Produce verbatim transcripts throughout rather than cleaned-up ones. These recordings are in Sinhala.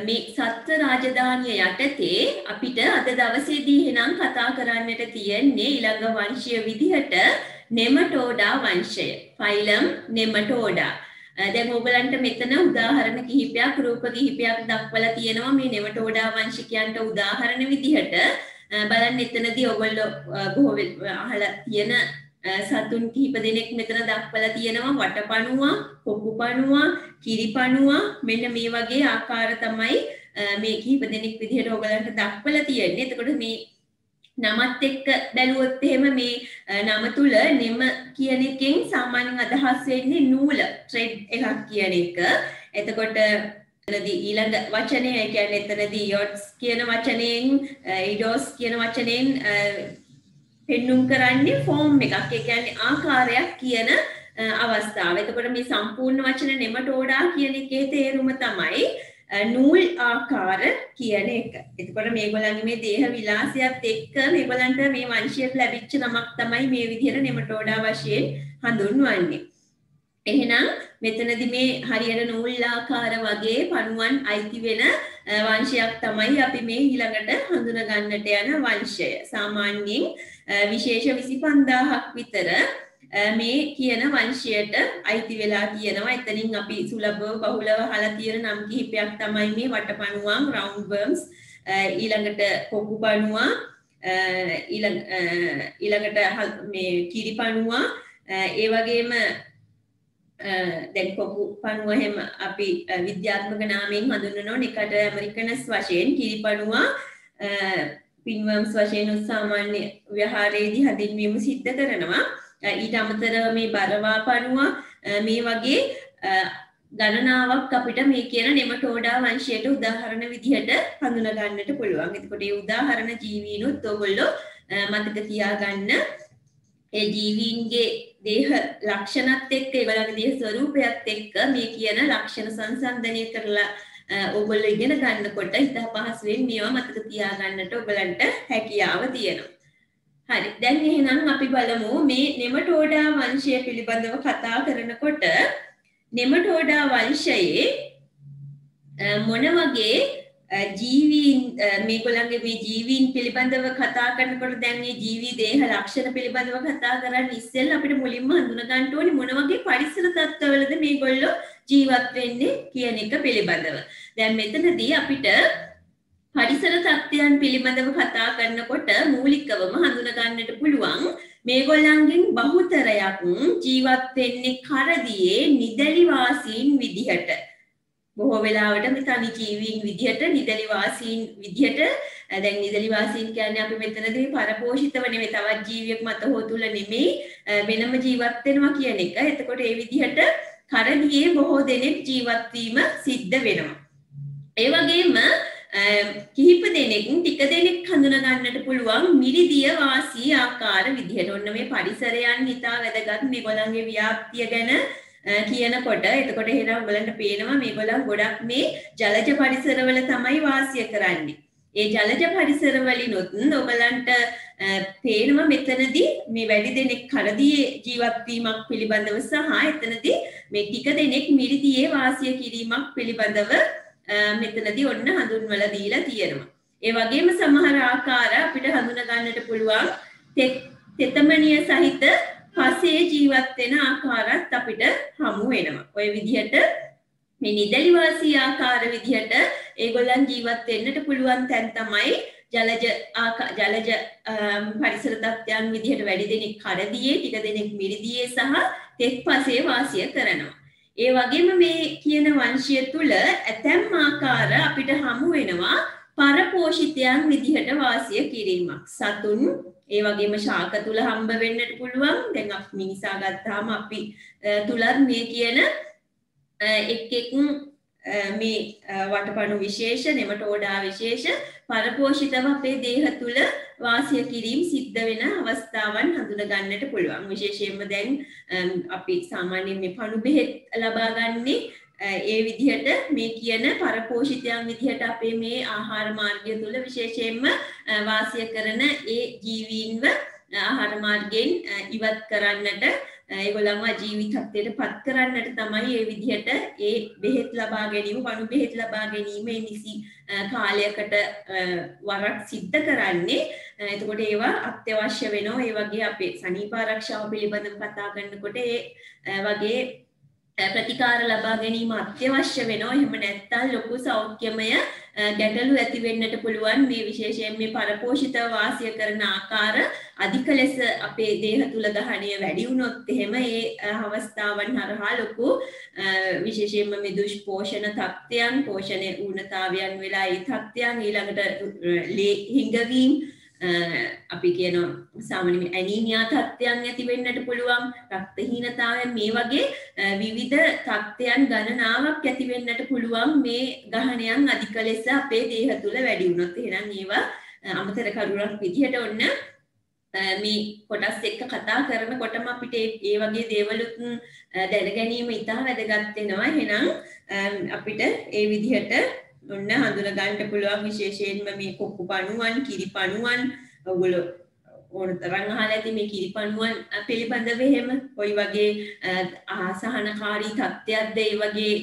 මේ සත්ත්ව රාජධානිය යටතේ අපිට අද දවසේදී එහෙනම් කතා කරන්නට තියෙන්නේ ඊළඟ වංශීය විදිහට නෙමටෝඩා වංශය. ෆයිලම් නෙමටෝඩා. දැන් ඔයගලන්ට මෙතන උදාහරණ කිහිපයක් රූප කිහිපයක් දක්වලා තියෙනවා මේ නෙමටෝඩා වංශිකයන්ට උදාහරණ විදිහට. බලන්න එතනදී ඔයගොල්ලෝ බොහෝ අහලා තියෙන සතුන් කිහිප දෙනෙක් මෙතන දක්වලා තියෙනවා වටපණුවා, කොකුපණුවා, කිරිපණුවා මෙන්න මේ වගේ ආකාර තමයි මේ කිහිප දෙනෙක් විදිහට ඔයගලන්ට දක්වලා තියෙන්නේ. එතකොට මේ නමත් එක්ක බැලුවොත් එහෙම මේ නම තුල නෙම කියන එකෙන් සාමාන්‍යයෙන් අදහස් වෙන්නේ නූල, thread එකක් කියන එක. එතකොට එතනදී ඊළඟ වචනය කියන්නේ එතනදී yots කියන වචනයෙන් idos කියන වචනයෙන් පෙන්눔 කරන්නේ ෆෝම් එකක්. ඒ කියන්නේ ආකාරයක් කියන අවස්ථාව. එතකොට මේ සම්පූර්ණ වචන නෙමටෝඩා කියන එකේ තේරුම තමයි නූල් ආකාර කියන එක. එතකොට මේගොල්ලන්ගේ මේ දේහ විලාසයත් එක්ක මේගොල්ලන්ට මේ වංශයට ලැබිච්ච නමක් තමයි මේ විදිහට නෙමටෝඩා වශයෙන් හඳුන්වන්නේ. එහෙනම් මෙතනදී මේ හරියට නූල් ආකාර වගේ පණුවන් අයිති වෙන වංශයක් තමයි අපි මේ ඊළඟට හඳුන ගන්නට යන වංශය. සාමාන්‍යයෙන් විශේෂ විසි පන්දාහක් විතර මේ කියන වංශයට අයිති වෙලා තියෙනවා. එතනින් අපි සුලභව බහුලව අහලා තියෙන නම් කිහිපයක් තමයි මේ වටපණුවන්, round worms, ඊළඟට කොකුපණුවා, ඊළඟ ඊළඟට මේ කිරිපණුවා, ඒ වගේම දැන් කොකුපණුව හැම අපි විද්‍යාත්මක නාමයෙන් හඳුන්වනවා නිකට ඇමරිකනස් වශයෙන්, කිරිපණුවා පින්වර්ම්ස් වශයෙන් සාමාන්‍ය ව්‍යවහාරයේදී හැඳින්වීම සිද්ධ කරනවා. ඊට අමතරව මේ බරවා පණුවා මේ වගේ ගණනාවක් අපිට මේ කියන නෙමටෝඩා වංශයට උදාහරණ විදිහට හඳුන ගන්නට පුළුවන්. එතකොට මේ උදාහරණ ජීවීනුත් ඔයගොල්ලෝ මතක තියාගන්න. ඒ ජීවීන්ගේ දේහ ලක්ෂණත් එක්ක ඒගොල්ලන්ගේ දේහ ස්වරූපයත් එක්ක මේ කියන ලක්ෂණ සංසන්දනය කරලා ඔයගොල්ලෝ ඉගෙන ගන්නකොට ඉතා පහසුවෙන් මේවා මතක තියාගන්නට ඔයගලන්ට හැකියාව තියෙනවා. හරි, දැන් එහෙනම් අපි බලමු මේ නෙමටෝඩා වංශය පිළිබඳව කතා කරනකොට නෙමටෝඩා වංශයේ මොන වගේ ජීවීන් මේගොල්ලන්ගේ මේ ජීවීන් පිළිබඳව කතා කරනකොට දැන් මේ ජීවී දේහ ලක්ෂණ පිළිබඳව කතා කරන්න ඉස්සෙල්ලා අපිට මුලින්ම හඳුන ගන්න ඕනේ මොන වගේ පරිසර තත්ත්වවලද මේගොල්ලෝ ජීවත් වෙන්නේ කියන එක පිළිබඳව. දැන් මෙතනදී අපිට පරිසර තත්ත්වයන් පිළිබඳව කතා කරනකොට මූලිකවම හඳුන ගන්නට පුළුවන් මේගොල්ලන්ගෙන් බහුතරයක් ජීවත් වෙන්නේ කරදියේ නිදැලි වාසීන් විදිහට. බොහෝ වෙලාවට මේ තනි ජීවීන් විදිහට නිදැලි වාසීන් විදිහට දැන් නිදැලි වාසීන් කියන්නේ අපි මෙතනදී පරපෝෂිතව නෙමෙයි තවත් ජීවියෙක් මත හෝ තුල නෙමෙයි වෙනම ජීවත් වෙනවා කියන එක. එතකොට ඒ විදිහට කරදියේ බොහෝ දෙනෙක් ජීවත් වීම සිද්ධ වෙනවා. ඒ වගේම කිහිප දෙනෙකින් ටික දෙනෙක් හඳුන ගන්නට පුළුවන් මිරිදිය වාසී ආකාර විදිහට. ඔන්න මේ පරිසරයන් හිතා වැදගත් මේගොල්ලන්ගේ ව්‍යාප්තිය ගැන කියනකොට එතකොට එහෙනම් ඔයගලන්ට පේනවා මේගොල්ලන් ගොඩක් මේ ජලජ පරිසරවල තමයි වාසය කරන්නේ. ඒ ජලජ පරිසරවලිනුත් ඔයගලන්ට පේනවා මෙතනදී මේ වැඩි දෙනෙක් කරදියේ ජීවත් වීමක් පිළිබඳව සහ එතනදී මේ ටික දෙනෙක් මිරිදියේ වාසය කිරීමක් පිළිබඳව මෙතනදී ඔන්න හඳුන්වලා දීලා තියෙනවා. ඒ වගේම සමහර ආකාර අපිට හඳුන ගන්නට පුළුවන් තෙතමනිය සහිත පසේ ජීවත් වෙන ආකාරات අපිට හමු වෙනවා. ওই විදිහට මේ නිදැලි වාසී ආකාර විදිහට ඒගොල්ලන් ජීවත් වෙන්නට පුළුවන් තැන් තමයි ජලජ ජලජ පරිසර තත්ත්වයන් විදිහට වැඩි දෙනෙක් කරදියේ, ටික දෙනෙක් මිරිදියේ සහ තෙත් පසේ වාසය කරනවා. ඒ වගේම මේ කියන වංශය තුල ඇතැම් ආකාර අපිට හමු වෙනවා පරපෝෂිතයන් විදිහට වාසය කිරීමක්. සතුන් ඒ වගේම ශාක තුල හම්බ වෙන්නට පුළුවන්. දැන් අපි මිනිසා ගත්තාම අපි තුලත් මේ කියන එක් එක් මේ වටපණු විශේෂ, නෙමටෝඩා විශේෂ පරපෝෂිතව අපේ දේහ තුල වාසය කිරීම සිද්ධ වෙන අවස්ථාවන් හඳුන ගන්නට පුළුවන්. විශේෂයෙන්ම දැන් අපි සාමාන්‍යයෙන් මේ පණු බෙහෙත් ලබා ගන්නේ ඒ විදිහට මේ කියන පරපෝෂිතයන් විදිහට අපේ මේ ආහාර මාර්ගය තුල විශේෂයෙන්ම වාසය කරන ඒ ජීවීන්ව ආහාර මාර්ගයෙන් ඉවත් කරන්නට ඒගොල්ලන්ව ජීවිතත්වයට පත් කරන්නට තමයි මේ විදිහට ඒ බෙහෙත් ලබා ගැනීම වණු බෙහෙත් ලබා ගැනීම නිසි කාලයකට වරක් සිද්ධ කරන්නේ. එතකොට ඒවා අත්‍යවශ්‍ය වෙනවා. ඒ වගේ අපේ සනීප ආරක්ෂාව පිළිබඳව කතා කරනකොට ඒ වගේ ප්‍රතිකාර ලබා ගැනීම අත්‍යවශ්‍ය වෙනවා. එහෙම නැත්නම් ලොකු සෞඛ්‍යමය ගැටලු ඇති වෙන්නට පුළුවන්. මේ විශේෂයෙන් මේ පරපෝෂිතව වාසය කරන ආකාර අධික ලෙස අපේ දේහ තුල දහණය වැඩි වුණොත් එහෙම ඒ අවස්ථාවන් හරහා ලොකු විශේෂයෙන්ම මේ දුෂ්පෝෂණ තත්ත්වයන්, පෝෂණයේ ඌනතාවයන් වෙලා ඒ තත්ත්වයන් ඊළඟට ලේ හිඟවීම අපි කියන සාමාන්‍ය ඇනීමියා තත්ත්වයන් ඇති වෙන්නට පුළුවන්. රක්තහීනතාවයන් මේ වගේ විවිධ තත්ත්වයන් ගණනාවක් ඇති වෙන්නට පුළුවන් මේ ගහණයන් අධික ලෙස අපේ දේහ තුල වැඩි වුණොත්. එහෙනම් ඒවා අමතර කරුණක් විදිහට ඔන්න මේ කොටස් එක්ක කතා කරනකොටම අපිට ඒ වගේ දේවලුත් දැන ගැනීම ඉතා වැදගත් වෙනවා. එහෙනම් අපිට ඒ විදිහට ඔන්න හඳුන ගන්න පුළුවන් විශේෂයෙන්ම මේ කොක්කු පණුවන්, කිරි පණුවන් ඔයගොල්ලෝ ඕන තරම් අහලා ඇති මේ කිරි පණුවන් පිළිබඳව එහෙම කොයි වගේ අසහනකාරී තත්ත්වයක්ද ඒ වගේ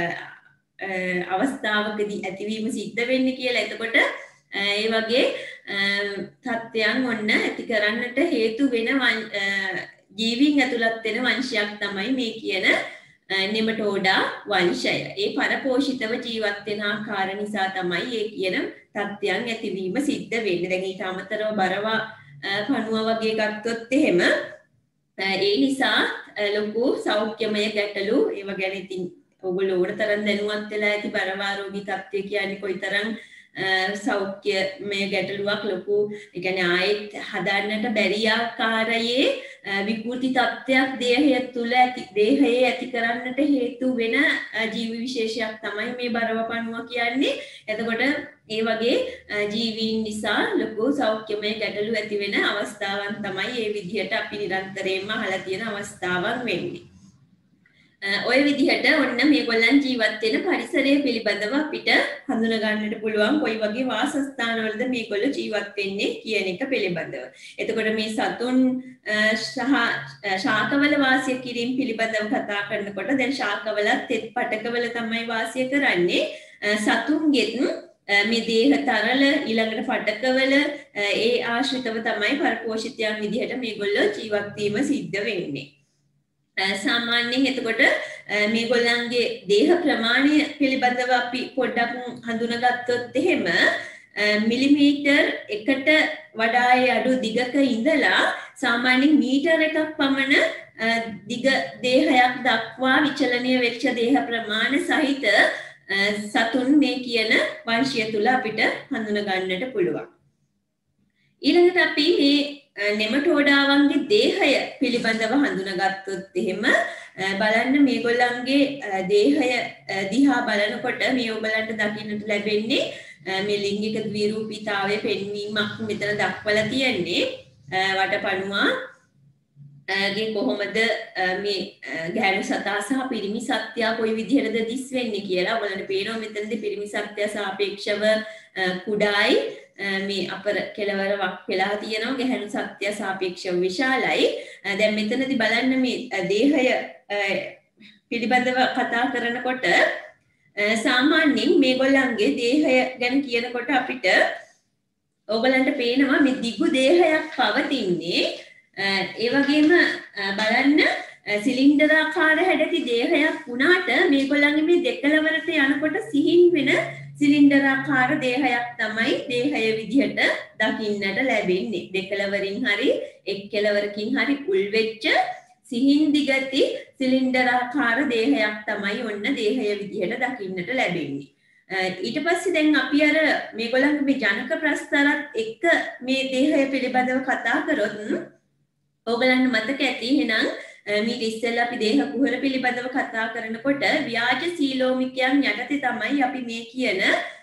අවස්ථාවකදී ඇතිවීම සිද්ධ වෙන්නේ කියලා. එතකොට ඒ වගේ තත්ත්වයන් ඔන්න ඇති කරන්නට හේතු වෙන ජීවීන් ඇතුළත් වෙන වංශයක් තමයි මේ කියන නෙමටෝඩා වංශය. ඒ පරපෝෂිතව ජීවත් වෙන ආකාර නිසා තමයි ඒ කියන තත්ත්වයන් ඇතිවීම සිද්ධ වෙන්නේ. දැන් ඊට අමතරව බරවා පණුව වගේ ගත්තොත් එහෙම ඒ නිසා ලොකු සෞඛ්‍යමය ගැටලු ඒව ගැන ඉතින් ඔයගොල්ලෝ ඕන තරම් දැනුවත් වෙලා ඇති. බරවා රෝගී තත්ත්වය කියන්නේ කොයිතරම් සෞඛ්‍යමය ගැටලුවක් ලොකු ඒ කියන්නේ ආයෙත් හදන්නට බැරි ආකාරයේ විකෘති තත්ත්වයක් දේහය තුල ඇති දේහයේ ඇති කරන්නට හේතු වෙන ජීව විශේෂයක් තමයි මේ බරවපණුව කියන්නේ. එතකොට ඒ වගේ ජීවීන් නිසා ලොකු සෞඛ්‍යමය ගැටලු ඇති වෙන අවස්ථාවන් තමයි මේ විදිහට අපි නිරන්තරයෙන්ම අහලා තියෙන අවස්ථාවන් වෙන්නේ. ඔය විදිහට ඔන්න මේගොල්ලන් ජීවත් වෙන පරිසරය පිළිබඳව අපිට හඳුනා ගන්නට පුළුවන් කොයි වගේ වාසස්ථානවලද මේගොල්ලෝ ජීවත් වෙන්නේ කියන එක පිළිබඳව. එතකොට මේ සතුන් සහ ශාකවල වාසය කිරීම පිළිබඳව කතා කරනකොට දැන් ශාකවලත් තෙත් පටකවල තමයි වාසය කරන්නේ. සතුන්ගෙත් මේ දේහ තරල ඊළඟට පටකවල ඒ ආශ්‍රිතව තමයි පරපෝෂිතයන් විදිහට මේගොල්ලෝ ජීවත් වීම සිද්ධ වෙන්නේ. සාමාන්‍යයෙන් එතකොට මේගොල්ලන්ගේ දේහ ප්‍රමාණය පිළිබඳව අපි පොඩ්ඩක් හඳුනාගත්තොත් එහෙම මිලිමීටර් එකට වඩා අඩු දිගක ඉඳලා සාමාන්‍යයෙන් මීටර එකක් පමණ දිග දේහයක් දක්වා විචලනය වෙච්ච දේහ ප්‍රමාණ සහිත සතුන් මේ කියන වංශය තුල අපිට හඳුනා ගන්නට පුළුවන්. ඊළඟට අපි මේ නෙමටෝඩාවන්ගේ දේහය පිළිබඳව හඳුනාගත්තොත් එහෙම බලන්න මේගොල්ලන්ගේ දේහය දිහා බලනකොට මේ ඔයගලන්ට දකින්නට ලැබෙන්නේ මේ ලිංගික ද්විරූපීතාවයේ පෙන්වීමක් මෙතන දක්වලා තියෙන්නේ. වටපණුවා ගේ කොහොමද මේ ගැහැණු සතා සහ පිරිමි සත්ත්වයා කොයි විදිහටද දිස් වෙන්නේ කියලා ඔයගලන්ට පේනවා. මෙතනදී පිරිමි සත්ත්වයා සාපේක්ෂව කුඩායි මේ අපර කෙලවර වක් වෙලා තියෙනවා. ගැහැණු සත්ත්වයා සාපේක්ෂව විශාලයි. දැන් මෙතනදී බලන්න මේ දේහය පිළිබඳව කතා කරනකොට සාමාන්‍යයෙන් මේගොල්ලන්ගේ දේහය ගැන කියනකොට අපිට ඔයගලන්ට පේනවා මේ දිගු දේහයක් පවතින්නේ. ඒ වගේම බලන්න සිලින්ඩරාකාර හැඩති දේහයක් වුණාට මේගොල්ලන්ගේ මේ දෙකලවරට යනකොට සිහින් වෙන සිලින්ඩරාකාර දේහයක් තමයි දේහය විදිහට දකින්නට ලැබෙන්නේ. දෙකලවරින් හරි එක් කෙලවරකින් හරි උල් වෙච්ච සිහින් දිගති සිලින්ඩරාකාර දේහයක් තමයි ඔන්න දේහය විදිහට දකින්නට ලැබෙන්නේ. ඊට පස්සේ දැන් අපි අර මේගොල්ලන්ගේ මේ ජනක ප්‍රස්තරත් එක්ක මේ දේහය පිළිබඳව කතා කරොත් ඔයගලන්ට මතක ඇති එහෙනම් මේ ඉස්සෙල්ලා අපි දේහ කුහර පිළිබඳව කතා කරනකොට ව්‍යාජ සීලෝමිකයන් යටතේ තමයි අපි මේ කියන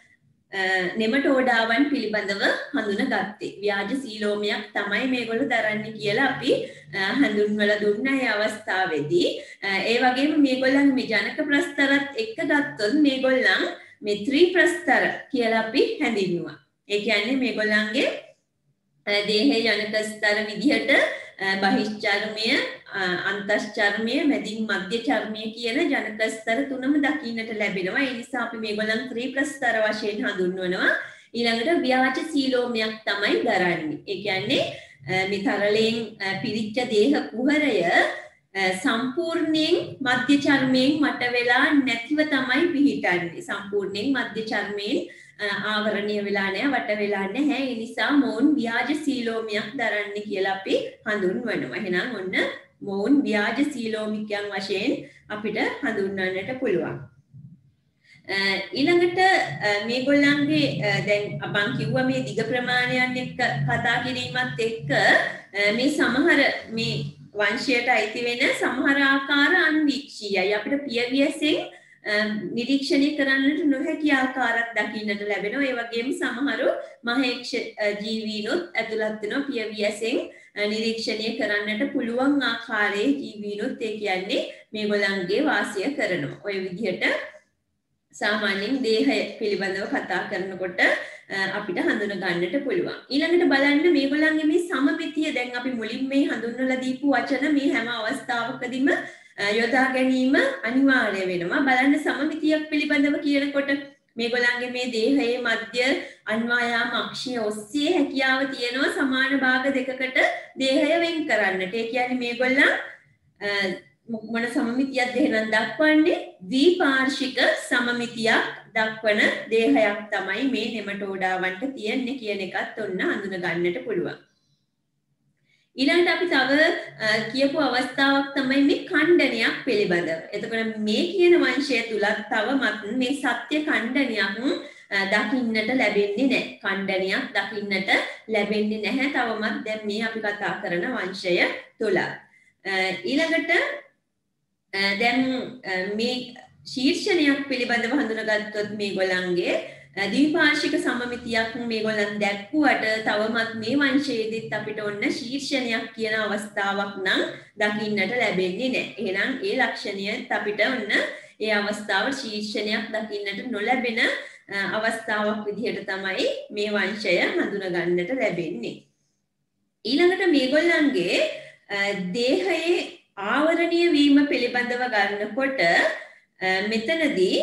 නෙමටෝඩාවන් පිළිබඳව හඳුනාගත්තේ. ව්‍යාජ සීලෝමයක් තමයි මේගොල්ලෝ දරන්නේ කියලා අපි හඳුන්වලා දුන්නා ඒ අවස්ථාවේදී. ඒ වගේම මේගොල්ලන් මේ ජනක ප්‍රස්තරත් එක්ක ගත්තොත් මේගොල්ලන් මේ ත්‍රි ප්‍රස්තර කියලා අපි හැඳින්වුවා. ඒ කියන්නේ මේගොල්ලන්ගේ දේහයේ ජනක ස්තර විදිහට බහිශ්චර්මය, අන්තශ්චර්මය, මැදින් මධ්‍ය චර්මය කියන ජනක ස්තර තුනම දකින්නට ලැබෙනවා. ඒ නිසා අපි මේගොල්ලන් ත්‍රිප්‍රස්තර වශයෙන් හඳුන්වනවා. ඊළඟට ව්‍යාජ සීලෝමයක් තමයි දරන්නේ. ඒ කියන්නේ මේ තරලයෙන් පිරිච්ච දේහ කුහරය සම්පූර්ණයෙන් මධ්‍ය චර්මයෙන් මට වෙලා නැතිව තමයි පිහිටන්නේ. සම්පූර්ණයෙන් මධ්‍ය චර්මයෙන් ආවරණය වෙලා නැහැ, වට වෙලා නැහැ. ඒ නිසා මොවුන් ව්‍යාජ සීලෝමයක් දරන්නේ කියලා අපි හඳුන්වනවා. එහෙනම් ඔන්න මොවුන් ව්‍යාජ සීලෝමිකයන් වශයෙන් අපිට හඳුන්වන්නට පුළුවන්. ඊළඟට මේගොල්ලන්ගේ දැන් අපන් කිව්වා මේ දිග ප්‍රමාණයන් එක්ක කතා කිරීමත් එක්ක මේ සමහර මේ වංශයට අයිති වෙන සමහර ආකාර අන්වීක්ෂීයයි. අපිට පියවියසෙන් නිරීක්ෂණය කරන්නට නොහැකි ආකාරයක් දකින්නට ලැබෙනවා. ඒ වගේම සමහරු මහේක්ෂ ජීවීනොත් ඇතුළත් වෙනවා පියවියසෙන් නිරීක්ෂණය කරන්නට පුළුවන් ආකාරයේ ජීවීනොත්. ඒ කියන්නේ මේගොල්ලන්ගේ වාසය කරනවා. ඔය විදිහට සාමාන්‍යයෙන් දේහය පිළිබඳව කතා කරනකොට අපිට හඳුන ගන්නට පුළුවන්. ඊළඟට බලන්න මේගොල්ලන්ගේ මේ සමමිතිය දැන් අපි මුලින් මේ හඳුන්වලා දීපු වචන මේ හැම අවස්ථාවකදීම යොදා ගැනීම අනිවාර්ය වෙනවා. බලන්න සමමිතියක් පිළිබඳව කියනකොට මේගොල්ලන්ගේ මේ දේහයේ මධ්‍ය අන්වායාම අක්ෂය ඔස්සේ හැකියාව තියෙනවා සමාන භාග දෙකකට දේහය වෙන් කරන්නට. ඒ කියන්නේ මේගොල්ලන් මොන සමමිතියක්ද එහෙනම් දක්වන්නේ? ද්විපාර්ශ්වික සමමිතියක් දක්වන දේහයක් තමයි මේ නෙමටෝඩාවන්ට තියෙන්නේ කියන එකත් ඔන්න හඳුන ගන්නට පුළුවන්. ඊළඟට අපි තව කියපු අවස්ථාවක් තමයි මේ ඛණ්ඩනයක් පිළිබඳව. එතකොට මේ කියන වංශය තුලත් තවමත් මේ සත්‍ය ඛණ්ඩනයක් දකින්නට ලැබෙන්නේ නැහැ. ඛණ්ඩනයක් දකින්නට ලැබෙන්නේ නැහැ තවමත් දැන් මේ අපි කතා කරන වංශය තුල. ඊළඟට දැන් මේ ශීර්ෂණයක් පිළිබඳව හඳුනාගත්තොත් මේගොල්ලන්ගේ ද්විපාර්ශ්වික සමමිතියක් මේගොල්ලන් දැක්කුවට තවමත් මේ වංශයේදීත් අපිට ඔන්න ශීර්ෂණයක් කියන අවස්ථාවක් නම් දකින්නට ලැබෙන්නේ නැහැ. එහෙනම් ඒ ලක්ෂණයත් අපිට ඔන්න ඒ අවස්ථාව ශීර්ෂණයක් දකින්නට නොලැබෙන අවස්ථාවක් විදිහට තමයි මේ වංශය හඳුනා ගන්නට ලැබෙන්නේ. ඊළඟට මේගොල්ලන්ගේ දේහයේ ආවරණීය වීම පිළිබඳව ගන්නකොට මෙතනදී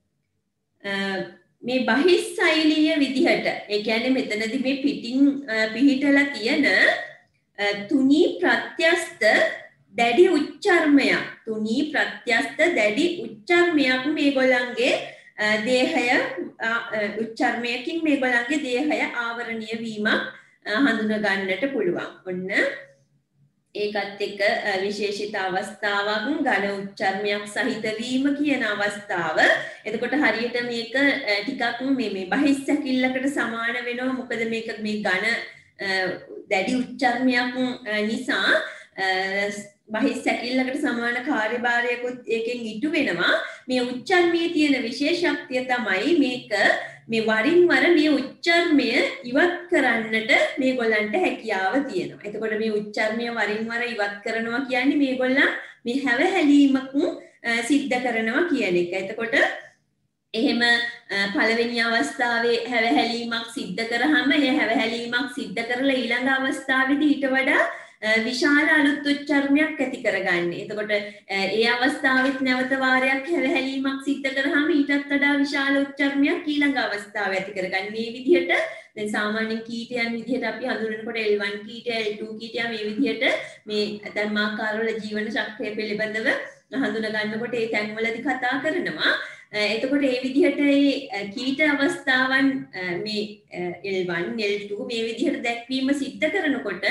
මේ බහිස්සෛලීය විදිහට ඒ කියන්නේ මෙතනදී මේ පිටින් පිහිටලා තියෙන තුනී ප්‍රත්‍යස්ත දැඩි උච්චර්මයක් තුනී ප්‍රත්‍යස්ත දැඩි උච්චර්මයක් මේගොල්ලන්ගේ දේහය උච්චර්මයකින් මේගොල්ලන්ගේ දේහය ආවරණීය වීමක් හඳුනා ගන්නට පුළුවන්. ඔන්න ඒකත් එක්ක විශේෂිත අවස්ථාවක් ඝන උච්චර්මයක් සහිත වීම කියන අවස්ථාව. එතකොට හරියට මේක ටිකක් මේ මේ බහිස්සැකිල්ලකට සමාන වෙනවා. මොකද මේක මේ ඝන දැඩි උච්චර්මයක් නිසා බහිස්සැකිල්ලකට සමාන කාර්යභාරයකුත් ඒකෙන් ඉටු වෙනවා. මේ උච්චර්මයේ තියෙන විශේෂත්වය තමයි මේක මේ වරින් වර මේ උච්චර්මය ඉවත් කරන්නට මේගොල්ලන්ට හැකියාව තියෙනවා. එතකොට මේ උච්චර්මය වරින් වර ඉවත් කරනවා කියන්නේ මේගොල්ලන් මේ හැවහැලීමක් සිද්ධ කරනවා කියන එක. එතකොට එහෙම පළවෙනි අවස්ථාවේ හැවහැලීමක් සිද්ධ කරාම ඒ හැවහැලීමක් සිද්ධ කරලා ඊළඟ අවස්ථාවේදී ඊට වඩා විශාල අලුත් උච්චර්මයක් ඇති කරගන්නේ. එතකොට ඒ අවස්ථාවෙත් නැවත වාරයක් හැවහැලීමක් සිද්ධ කරාම ඊටත් වඩා විශාල උච්චර්මයක් ඊළඟ අවස්ථාවේ ඇති කරගන්නේ. මේ විදිහට දැන් සාමාන්‍ය කීටයන් විදිහට අපි හඳුනනකොට එල් වන් කීටය, එල් ටූ කීටය මේ විදිහට මේ ධර්මාකාරවල ජීවන ශක්තිය පිළිබඳව හඳුනා ගන්නකොට ඒ තැන්වලදී කතා කරනවා. එතකොට ඒ විදිහට ඒ කීට අවස්ථාවන් මේ එල් වන්, එල් ටූ මේ විදිහට දැක්වීම සිද්ධ කරනකොට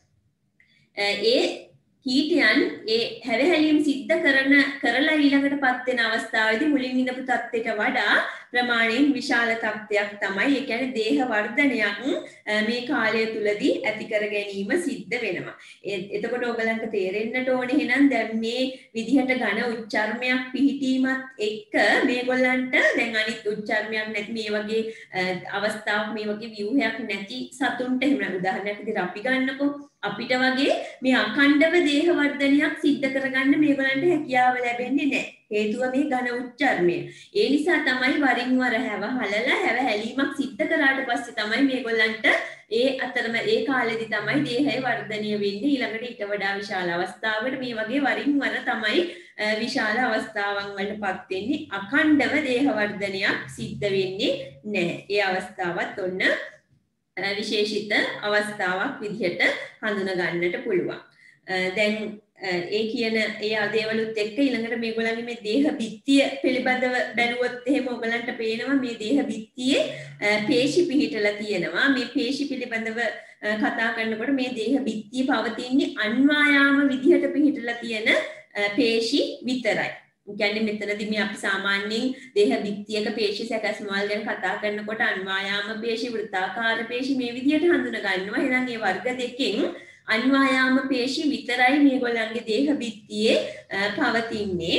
ඒ කීටයන් ඒ හැවහැලීම් සිද්ධ කරන කරලා ඊළඟට පත් වෙන අවස්ථාවේදී මුලින් ඉඳපු තත්ත්වයට වඩා ප්‍රමාණයෙන් විශාල තත්ත්වයක් තමයි. ඒ කියන්නේ දේහ වර්ධනයක් මේ කාලය තුලදී ඇති කර ගැනීම සිද්ධ වෙනවා. එතකොට ඔයගලන්ට තේරෙන්නට ඕනේ එහෙනම් දැන් මේ විදිහට ඝන උච්චර්මයක් පිහිටීමත් එක්ක මේගොල්ලන්ට දැන් අනිත් උච්චර්මයක් නැති මේ වගේ අවස්ථාවක් මේ වගේ ව්‍යුහයක් නැති සතුන්ට එහෙම උදාහරණයක් විදිහට අපි ගන්නකො අපිට වගේ මේ අඛණ්ඩව දේහ වර්ධනයක් සිද්ධ කරගන්න මේගොල්ලන්ට හැකියාව ලැබෙන්නේ නැහැ. හේතුව මේ ඝන උච්චර්මය. ඒ නිසා තමයි වරින් වර හැව හලලා හැව හැලීමක් සිද්ධ කරාට පස්සේ තමයි මේගොල්ලන්ට ඒ අතරම ඒ කාලෙදි තමයි දේහය වර්ධනය වෙන්නේ. ඊළඟට ඊට වඩා විශාල අවස්ථාවකට මේ වගේ වරින් වර තමයි විශාල අවස්ථාවන් වලටපත් වෙන්නේ. අඛණ්ඩව දේහ වර්ධනයක් සිද්ධ වෙන්නේ නැහැ. ඒ අවස්ථාවත් ඔන්න විශේෂිත අවස්ථාවක් විදිහට හඳුනා ගන්නට පුළුවන්. දැන් ඒ කියන ඒ දේවලුත් එක්ක ඊළඟට මේගොල්ලන්ගේ මේ දේහ බිත්තිය පිළිබඳව බැලුවොත් එහෙම ඔයගලන්ට පේනවා මේ දේහ බිත්තියේ පේශි පිහිටලා තියෙනවා. මේ පේශි පිළිබඳව කතා කරනකොට මේ දේහ බිත්තිය පවතින්නේ අන්වායාම විදිහට පිහිටලා තියෙන පේශි විතරයි. කියන්නේ මෙතනදී මේ අපි සාමාන්‍යයෙන් දේහ බිත්තියක පේශි සැකස්මවල් ගැන කතා කරනකොට අන්වායාම පේශි, වෘත්තාකාර පේශි මේ විදිහට හඳුනා ගන්නවා. එහෙනම් මේ වර්ග දෙකෙන් අන්වායාම පේශි විතරයි මේගොල්ලන්ගේ දේහ බිත්තියේ පවතින්නේ.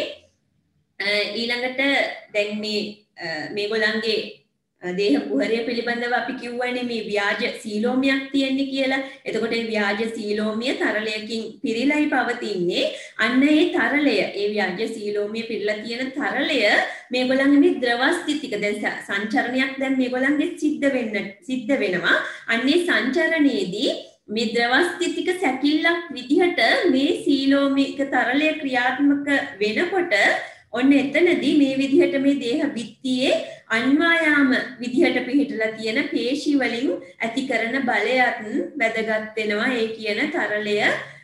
ඊළඟට දැන් මේ මේගොල්ලන්ගේ දේහ කුහරය පිළිබඳව අපි කිව්වනේ මේ ව්‍යාජ සීලෝමියක් තියෙන්නේ කියලා. එතකොට මේ ව්‍යාජ සීලෝමිය තරලයකින් පිරීලායි පවතින්නේ. අන්න ඒ තරලය, ඒ ව්‍යාජ සීලෝමිය පිරීලා තියෙන තරලය මේගොල්ලන්ගේ මේ ද්‍රවස්ථිතික දැන් සංචරණයක් දැන් මේගොල්ලන්ගේ සිද්ධ වෙන්න සිද්ධ වෙනවා. අන්නේ සංචරණයේදී මේ ද්‍රවස්ථිතික සැකිල්ලක් විදිහට මේ සීලෝමික තරලය ක්‍රියාත්මක වෙනකොට ඔන්න එතනදී මේ විදිහට මේ දේහ බිත්තියේ අන්වායාම විදිහට පිහිටලා තියෙන පේශි වලින් ඇති කරන බලයත් වැදගත් වෙනවා. ඒ කියන තරලය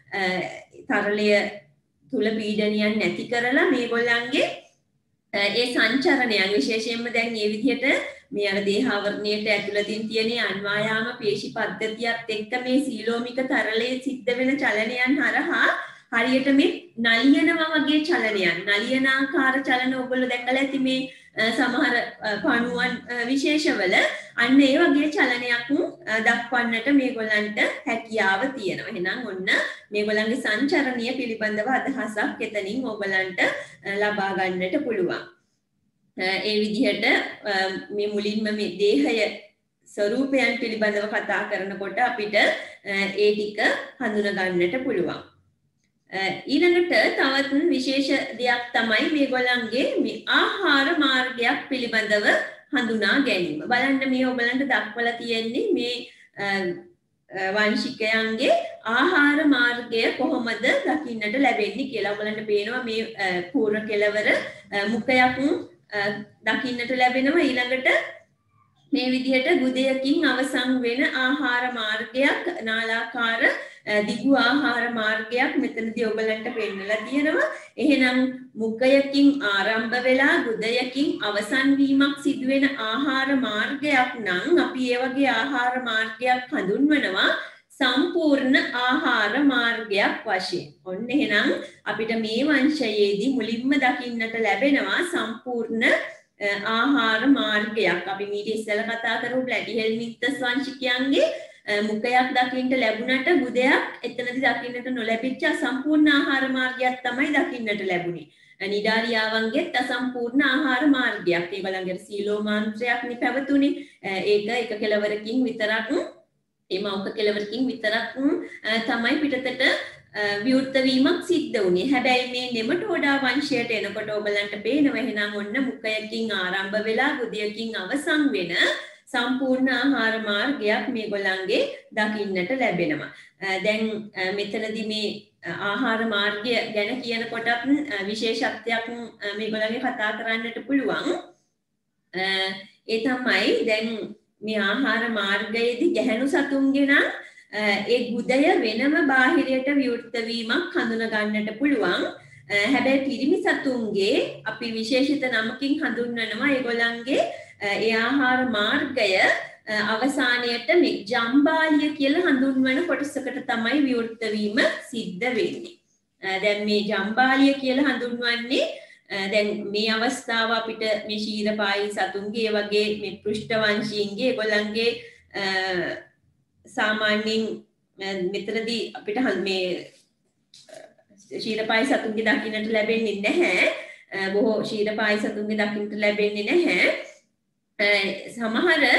තරලය තුල පීඩනයක් නැති කරලා මේගොල්ලන්ගේ ඒ සංචරණයන් විශේෂයෙන්ම දැන් මේ විදිහට මේ අර දේහාවරණයට ඇතුළතින් තියෙන අන්වායාම පේශි පද්ධතියත් එක්ක මේ සීලෝමික තරලයේ සිද්ධ වෙන චලනයන් හරහා හරියට මේ නලියනවා වගේ චලනයන්, නලියනාකාර චලන ඔයගොල්ලෝ දැකලා ඇති මේ සමහර පණුවන් විශේෂවල අන්න ඒ වගේ චලනයක් දක්වන්නට මේගොල්ලන්ට හැකියාව තියෙනවා. එහෙනම් ඔන්න මේගොල්ලන්ගේ සංචරණීය පිළිබඳව අදහසක් එතනින් ඔයගොල්ලන්ට ලබා ගන්නට පුළුවන්. ඒ විදිහට මේ මුලින්ම මේ දේහය ස්වરૂපයන් පිළිබඳව කතා කරනකොට අපිට ඒ ටික හඳුනා ගන්නට පුළුවන්. ඊළඟට තවත් විශේෂ දෙයක් තමයි මේගොල්ලන්ගේ මේ ආහාර මාර්ගයක් පිළිබඳව හඳුනා ගැනීම. බලන්න මේ ඔයගලන්ට දක්වලා තියෙන්නේ මේ වංශිකයන්ගේ ආහාර මාර්ගය කොහොමද දකින්නට ලැබෙන්නේ කියලා. ඔයගලන්ට පේනවා මේ පූර්ව කෙළවර මුඛයක් දකින්නට ලැබෙනවා. ඊළඟට මේ විදිහට ගුදයකින් අවසන් වෙන ආහාර මාර්ගයක්, නාලාකාර දිගු ආහාර මාර්ගයක් මෙතනදී ඔයගලන්ට පෙන්නලා තියෙනවා. එහෙනම් මුඛයකින් ආරම්භ වෙලා ගුදයකින් අවසන් වීමක් සිදුවෙන ආහාර මාර්ගයක් නම් අපි ඒ වගේ ආහාර මාර්ගයක් හඳුන්වනවා සම්පූර්ණ ආහාර මාර්ගයක් වශයෙන්. ඔන්න එහෙනම් අපිට මේ වංශයේදී මුලින්ම දකින්නට ලැබෙනවා සම්පූර්ණ ආහාර මාර්ගයක්. අපි මීට ඉස්සෙල්ලා කතා කරපු ප්ලැටිහෙල්මින්තස් වංශිකයන්ගේ මුඛයක් දකින්නට ලැබුණට ගුදයක් එතනදී දකින්නට නොලැබිච්ච අසම්පූර්ණ ආහාර මාර්ගයක් තමයි දකින්නට ලැබුණේ. නිඩාරියාවන්ගේත් අසම්පූර්ණ ආහාර මාර්ගයක්. ඒගොල්ලන්ගේ සීලෝමාන්ත්‍රයක් නේ පැවතුනේ. ඒක එක කෙලවරකින් විතරක් ඒ මෞඛ කෙලවරකින් විතරක් තමයි පිටතට විවෘත වීමක් සිද්ධ වුණේ. හැබැයි මේ නෙමටෝඩා වංශයට එනකොට ඔයගලන්ට පේනවා එහෙනම් ඔන්න මුඛයකින් ආරම්භ වෙලා ගුදයකින් අවසන් වෙන සම්පූර්ණ ආහාර මාර්ගයක් මේගොල්ලන්ගේ දකින්නට ලැබෙනවා. දැන් මෙතනදී මේ ආහාර මාර්ගය ගැන කියනකොටත් විශේෂත්වයක් මේගොල්ලන්ගේ කතා කරන්නට පුළුවන්. ඒ තමයි දැන් මේ ආහාර මාර්ගයේදී ගැහැණු සතුන්ගේ නම් ඒ ගුදය වෙනම බාහිරයට විවෘත වීමක් හඳුනා ගන්නට පුළුවන්. හැබැයි පිරිමි සතුන්ගේ අපි විශේෂිත නමකින් හඳුන්වනවා ඒගොල්ලන්ගේ ඒ ආහාර මාර්ගය අවසානයට මේ ජම්බාලිය කියලා හඳුන්වන කොටසකට තමයි විවෘත වීම සිද්ධ වෙන්නේ. දැන් මේ ජම්බාලිය කියලා හඳුන්වන්නේ දැන් මේ අවස්ථාව අපිට මේ ශීරපායි සතුන්ගේ වගේ මේ පෘෂ්ඨවංශීන්ගේ ඒගොල්ලන්ගේ සාමාන්‍යයෙන් මෙතනදී අපිට මේ ශීරපායි සතුන්ගේ දකින්නට ලැබෙන්නේ නැහැ. බොහෝ ශීරපායි සතුන්ගේ දකින්නට ලැබෙන්නේ නැහැ. සමහර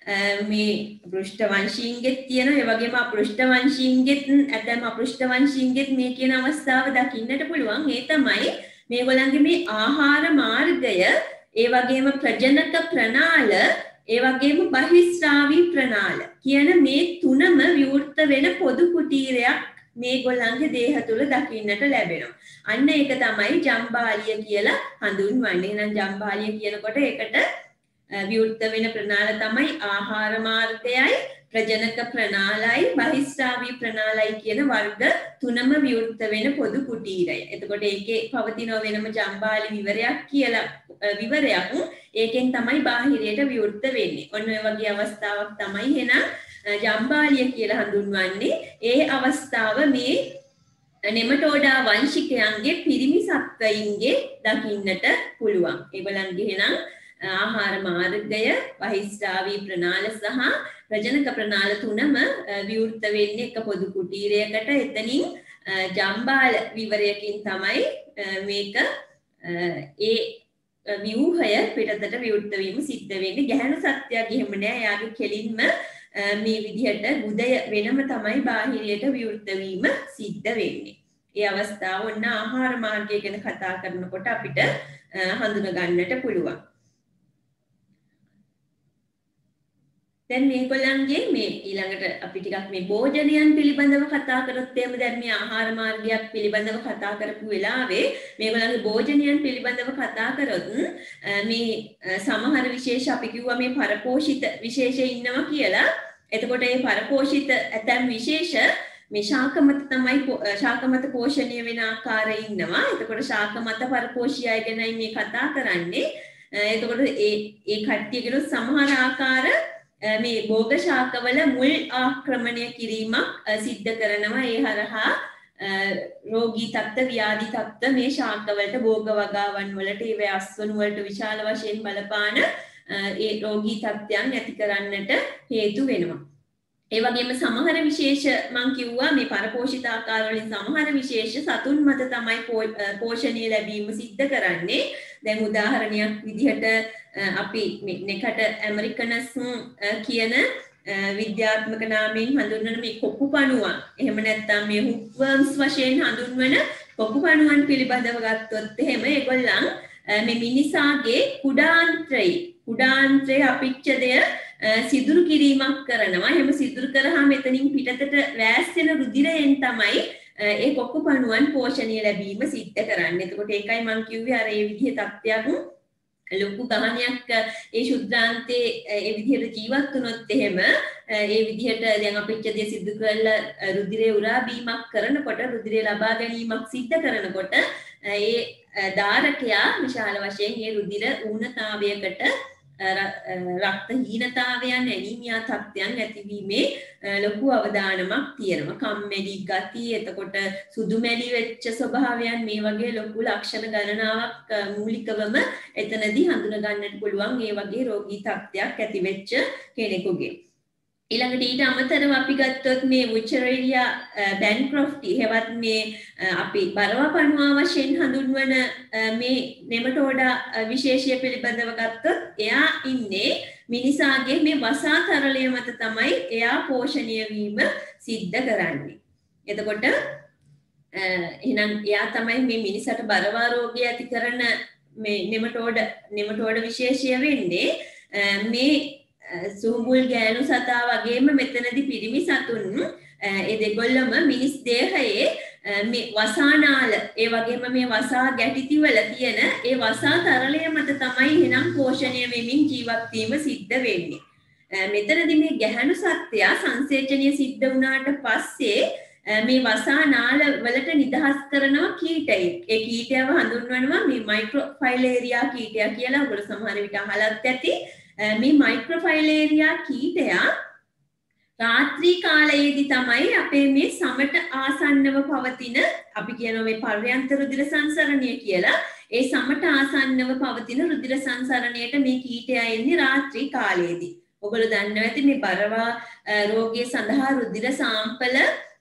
මේ පෘෂ්ඨ වංශීන්ගෙත් තියෙනවා. ඒ වගේම අපෘෂ්ඨ වංශීන්ගෙත් ඇතැම් අපෘෂ්ඨ වංශීන්ගෙත් මේ කියන අවස්ථාව දකින්නට පුළුවන්. ඒ තමයි මේගොල්ලන්ගේ මේ ආහාර මාර්ගය, ඒ වගේම ප්‍රජනක ප්‍රනාල, ඒ වගේම බහිස්රාවී ප්‍රනාල කියන මේ තුනම විවෘත වෙන පොදු කුටීරයක් මේගොල්ලන්ගේ දේහ තුල දකින්නට ලැබෙනවා. අන්න ඒක තමයි ජම්බාලිය කියලා හඳුන්වන්නේ. එහෙනම් ජම්බාලිය කියනකොට ඒකට විවෘත වෙන ප්‍රනාල තමයි ආහාර මාර්ගයයි, ප්‍රජනක ප්‍රනාලයි, බහිස්රාවී ප්‍රනාලයි කියන වර්ග තුනම විවෘත වෙන පොදු කුටීරය. එතකොට ඒකේ පවතින වෙනම ජම්බාලි විවරයක් කියලා විවරයක් ඒකෙන් තමයි බාහිරයට විවෘත වෙන්නේ. ඔන්න ඔය වගේ අවස්ථාවක් තමයි එහෙනම් ජම්බාලිය කියලා හඳුන්වන්නේ. ඒ අවස්ථාව මේ නෙමටෝඩා වංශිකයන්ගේ පිරිමි සත්වයින්ගේ දකින්නට පුළුවන්. ඒගොල්ලන්ගේ එහෙනම් ආහාර මාර්ගය, බහිස්රාවී ප්‍රනාල සහ ප්‍රජනක ප්‍රනාල තුනම විවෘත වෙන්නේ එක පොදු කුටීරයකට. එතනින් ජම්බාල විවරයකින් තමයි මේක ඒ ව්‍යුහය පිටතට විවෘත වීම සිද්ධ වෙන්නේ. ගැහැණු සත්‍යයක් එහෙම නෑ. එයාගේ කෙලින්ම මේ විදිහට ගුදය වෙනම තමයි බාහිරයට විවෘත වීම සිද්ධ වෙන්නේ. ඒ අවස්ථාව ඔන්න ආහාර මාර්ගය ගැන කතා කරනකොට අපිට හඳුන ගන්නට පුළුවන්. දැන් මේගොල්ලන්ගේ මේ ඊළඟට අපි ටිකක් මේ භෝජනයන් පිළිබඳව කතා කරොත් එහෙම දැන් මේ ආහාර මාර්ගයක් පිළිබඳව කතා කරපු වෙලාවේ මේගොල්ලන්ගේ භෝජනයන් පිළිබඳව කතා කරොත් මේ සමහර විශේෂ අපි කිව්වා මේ පරපෝෂිත විශේෂ ඉන්නවා කියලා. එතකොට මේ පරපෝෂිත ඇතැම් විශේෂ මේ ශාකමත තමයි ශාකමත පෝෂණය වෙන ආකාරය ඉන්නවා. එතකොට ශාකමත පරපෝෂියය ගැනයි මේ කතා කරන්නේ. එතකොට ඒ ඒ කට්ටියගේ සමහර ආකාර මේ භෝග ශාකවල මුල් ආක්‍රමණය කිරීමක් සිද්ධ කරනවා. ඒ හරහා රෝගී තත්ත්ව, ව්‍යාධි තත්ත්ව මේ ශාකවලට, භෝග වගාවන් වලට, ඒ ව්‍යස්වණු වලට විශාල වශයෙන් බලපාන ඒ රෝගී තත්ත්වයන් ඇති කරන්නට හේතු වෙනවා. ඒ වගේම සමහර විශේෂ මම කිව්වා මේ පරපෝෂිත ආකාර වලින් සමහර විශේෂ සතුන් මත තමයි පෝෂණය ලැබීම සිද්ධ කරන්නේ. දැන් උදාහරණයක් විදිහට අපි මේ නෙකට ඇමරිකනස් කියන විද්‍යාත්මක නාමයෙන් හඳුන්වන මේ කොපු පණුවන්, එහෙම නැත්නම් මේ හුක්වර්ම්ස් වශයෙන් හඳුන්වන කොපු පණුවන් පිළිබඳව ගත්තොත් එහෙම ඒගොල්ලන් මේ මිනිසාගේ කුඩාන්ත්‍රය කුඩාන්ත්‍රය අපිච්ඡදය සිදුරු කිරීමක් කරනවා. එහෙම සිදුරු කරාම එතනින් පිටතට වැස්සෙන රුධිරයෙන් තමයි ඒ කොපු පණුවන් පෝෂණය ලැබීම සිද්ධ කරන්නේ. එතකොට ඒකයි මම කිව්වේ අර ඒ විදිහේ තත්ත්වයක් ලොකු ගහනයක් ඒ ශුද්ධාන්තේ ඒ විදිහට ජීවත් වුණොත් එහෙම ඒ විදිහට දැන් අපිච්ඡදය සිදු කරලා රුධිරේ උරා බීමක් කරනකොට, රුධිරේ ලබා ගැනීමක් සිද්ධ කරනකොට ඒ ධාරකයා විශාල වශයෙන් ඒ රුධිර ඌනතාවයකට, රක්ත හීනතාවයන්, ඇනීමියා තත්ත්වයන් ඇතිවීමේ ලොකු අවදානමක් තියෙනවා. කම්මැලි ගති, එතකොට සුදුමැලි වෙච්ච ස්වභාවයන්, මේ වගේ ලොකු ලක්ෂණ ගණනාවක් මූලිකවම එතනදී හඳුන ගන්නට පුළුවන් ඒ වගේ රෝගී තත්ත්වයක් ඇති වෙච්ච කෙනෙකුගේ. ඊළඟට ඊට අමතරව අපි ගත්තොත් මේ වුචරේරියා බැන්ක්‍රොෆ්ටි හෙවත් මේ අපි බරවා පණුවා වශයෙන් හඳුන්වන මේ නෙමටෝඩා විශේෂය පිළිබඳව ගත්තොත් එයා ඉන්නේ මිනිසාගේ මේ වසා තරලය මත තමයි එයා පෝෂණය වීම සිද්ධ කරන්නේ. එතකොට එහෙනම් එයා තමයි මේ මිනිසට බරවා රෝගය ඇති කරන මේ නෙමටෝඩ නෙමටෝඩ විශේෂය වෙන්නේ. මේ සුහුඹුල් ගෑනු සතා වගේම මෙතනදී පිරිමි සතුන් ඒ දෙගොල්ලම මිනිස් දේහයේ මේ වසානාල, ඒ වගේම මේ වසා ගැටිති වල තියෙන ඒ වසා තරලය මත තමයි එහෙනම් පෝෂණය වෙමින් ජීවත් වීම සිද්ධ වෙන්නේ. මෙතනදී මේ ගැහැණු සත්වයා සංසේචනය සිද්ධ වුණාට පස්සේ මේ වසා නාල වලට නිදහස් කරනවා කීටයෙක්. ඒ කීටයව හඳුන්වනවා මේ මයික්‍රොෆයිලේරියා කීටය කියලා. ඔයගොල්ලෝ සමහර විට අහලත් ඇති. මේ මයික්‍රොෆයිලේරියා කීටයා රාත්‍රී කාලයේදී තමයි අපේ මේ සමට ආසන්නව පවතින, අපි කියනවා මේ පර්යන්ත රුධිර සංසරණය කියලා. ඒ සමට ආසන්නව පවතින රුධිර සංසරණයට මේ කීටයා එන්නේ රාත්‍රී කාලයේදී. ඔයගොල්ලෝ දන්නවා ඇති මේ බරවා රෝගය සඳහා රුධිර සාම්පල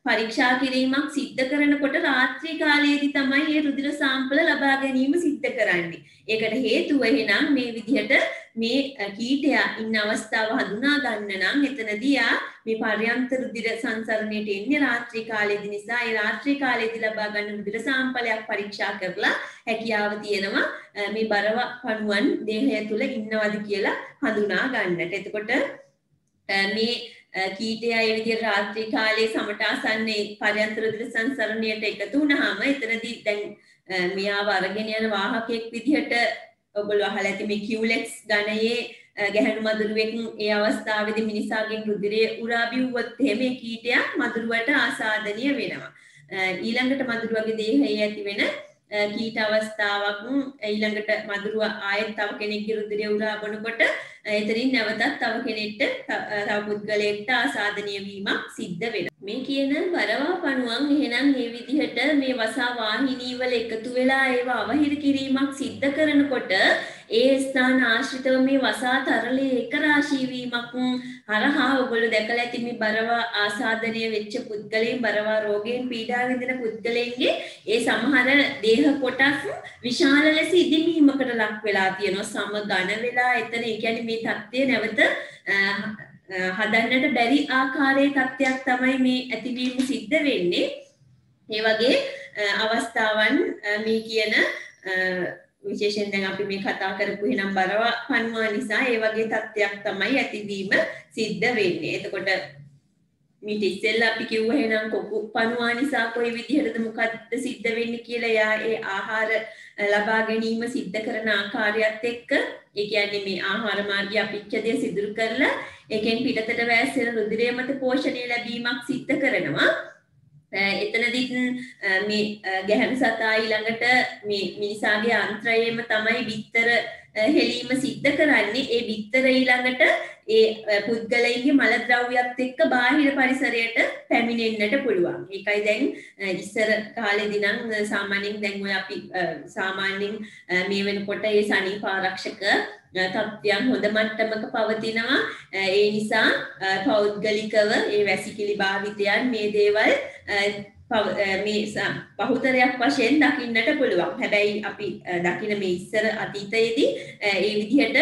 පරීක්ෂා කිරීමක් සිද්ධ කරනකොට රාත්‍රී කාලයේදී තමයි මේ රුධිර සාම්පල ලබා ගැනීම සිද්ධ කරන්නේ. ඒකට හේතුව එහෙනම් මේ විදිහට මේ කීටයා ඉන්න අවස්ථාව හඳුනා ගන්න නම් එතනදී යා මේ පර්යන්ත රුධිර සංසරණයට එන්නේ රාත්‍රී කාලයේදී නිසා ඒ රාත්‍රී කාලයේදී ලබා ගන්න රුධිර සාම්පලයක් පරීක්ෂා කරලා හැකියාව තියෙනවා මේ බරව පණුවන් දේහය තුල ඉන්නවද කියලා හඳුනා ගන්නට. එතකොට මේ කීටය ඒ විදිහට රාත්‍රී කාලයේ සමට ආසන්නයේ පර්යන්ත රුධිර සංසරණයට එකතු වුණාම එතනදී දැන් මෙයාව අරගෙන යන වාහකයෙක් විදිහට ඔයගොල්ලෝ අහලා ඇති මේ කියුලෙක්ස් ගණයේ ගැහැණු මදුරුවෙක් ඒ අවස්ථාවේදී මිනිසාගෙන් රුධිරය උරා බිව්වොත් එහෙම මේ කීටයා මදුරුවට ආසාදනීය වෙනවා. ඊළඟට මදුරුවගේ දේහයේ ඇති වෙන කීට අවස්ථාවක් ඊළඟට මදුරුව ආයෙත් තව කෙනෙක්ගේ රුධිරය උරා බොනකොට එතනින් නැවතත් තව කෙනෙක්ට තව පුද්ගලයෙක්ට ආසාදනීය වීමක් සිද්ධ වෙනවා. මේ කියන බරවා පණුවන් එහෙනම් මේ විදිහට මේ වසා වාහිනී වල එකතු වෙලා ඒව අවහිර කිරීමක් සිද්ධ කරනකොට ඒ ස්ථාන ආශ්‍රිතව මේ වසා තරලයේ එක රාශී වීමක් හරහා ඔයගොල්ලෝ දැකලා ඇති මේ බරවා ආසාදනීය වෙච්ච පුද්ගලයන් බරවා රෝගයෙන් පීඩා විඳින පුද්ගලයන්ගේ ඒ සමහර දේහ කොටස් විශාල ලෙස ඉදිමීමකට ලක් වෙලා තියෙනවා සම ඝන වෙලා එතන ඒ කියන්නේ මේ තත්ත්වය නැවත හදන්නට බැරි ආකාරයේ තත්ත්වයක් තමයි මේ ඇතිවීම සිද්ධ වෙන්නේ. ඒ වගේ අවස්ථාවන් මේ කියන විශේෂයෙන් දැන් අපි මේ කතා කරපු එහෙනම් බරවා පණුවා නිසා ඒ වගේ තත්ත්වයක් තමයි ඇතිවීම සිද්ධ වෙන්නේ. එතකොට මේ ඉස්සෙල්ලා අපි කිව්වා එහෙනම් කොකු පණුවා නිසා කොයි විදිහටද මොකද්ද සිද්ධ වෙන්නේ කියලා යා ඒ ආහාර ලබා ගැනීම සිද්ධ කරන ආකාරයත් එක්ක ඒ කියන්නේ මේ ආහාර මාර්ගය අපිච්ඡදය සිදුරු කරලා ඒකෙන් පිටතට වැස්සෙන රුධිරය මත පෝෂණය ලැබීමක් සිද්ධ කරනවා. එතනදිත් මේ ගැහැණු සතා ඊළඟට මේ මිනිසාගේ අන්ත්‍රයේම තමයි බිත්තර හෙලීම සිද්ධ කරන්නේ. ඒ බිත්තර ඊළඟට ඒ පුද්ගලයන්ගේ මල ද්‍රව්‍යات එක්ක බාහිර පරිසරයට පැමිණෙන්නට පුළුවන්. ඒකයි දැන් ඉස්සර කාලේදී නම් සාමාන්‍යයෙන් දැන් ඔය අපි සාමාන්‍යයෙන් මේ වෙනකොට ඒ සනීප ආරක්ෂක තත්ත්වයන් හොඳ මට්ටමක පවතිනවා. ඒ නිසා පෞද්ගලිකව ඒ වැසිකිලි භාවිතයන් මේ දේවල් මේ බහුතරයක් වශයෙන් දකින්නට පුළුවන්. හැබැයි අපි දකින මේ ඉස්සර අතීතයේදී ඒ විදිහට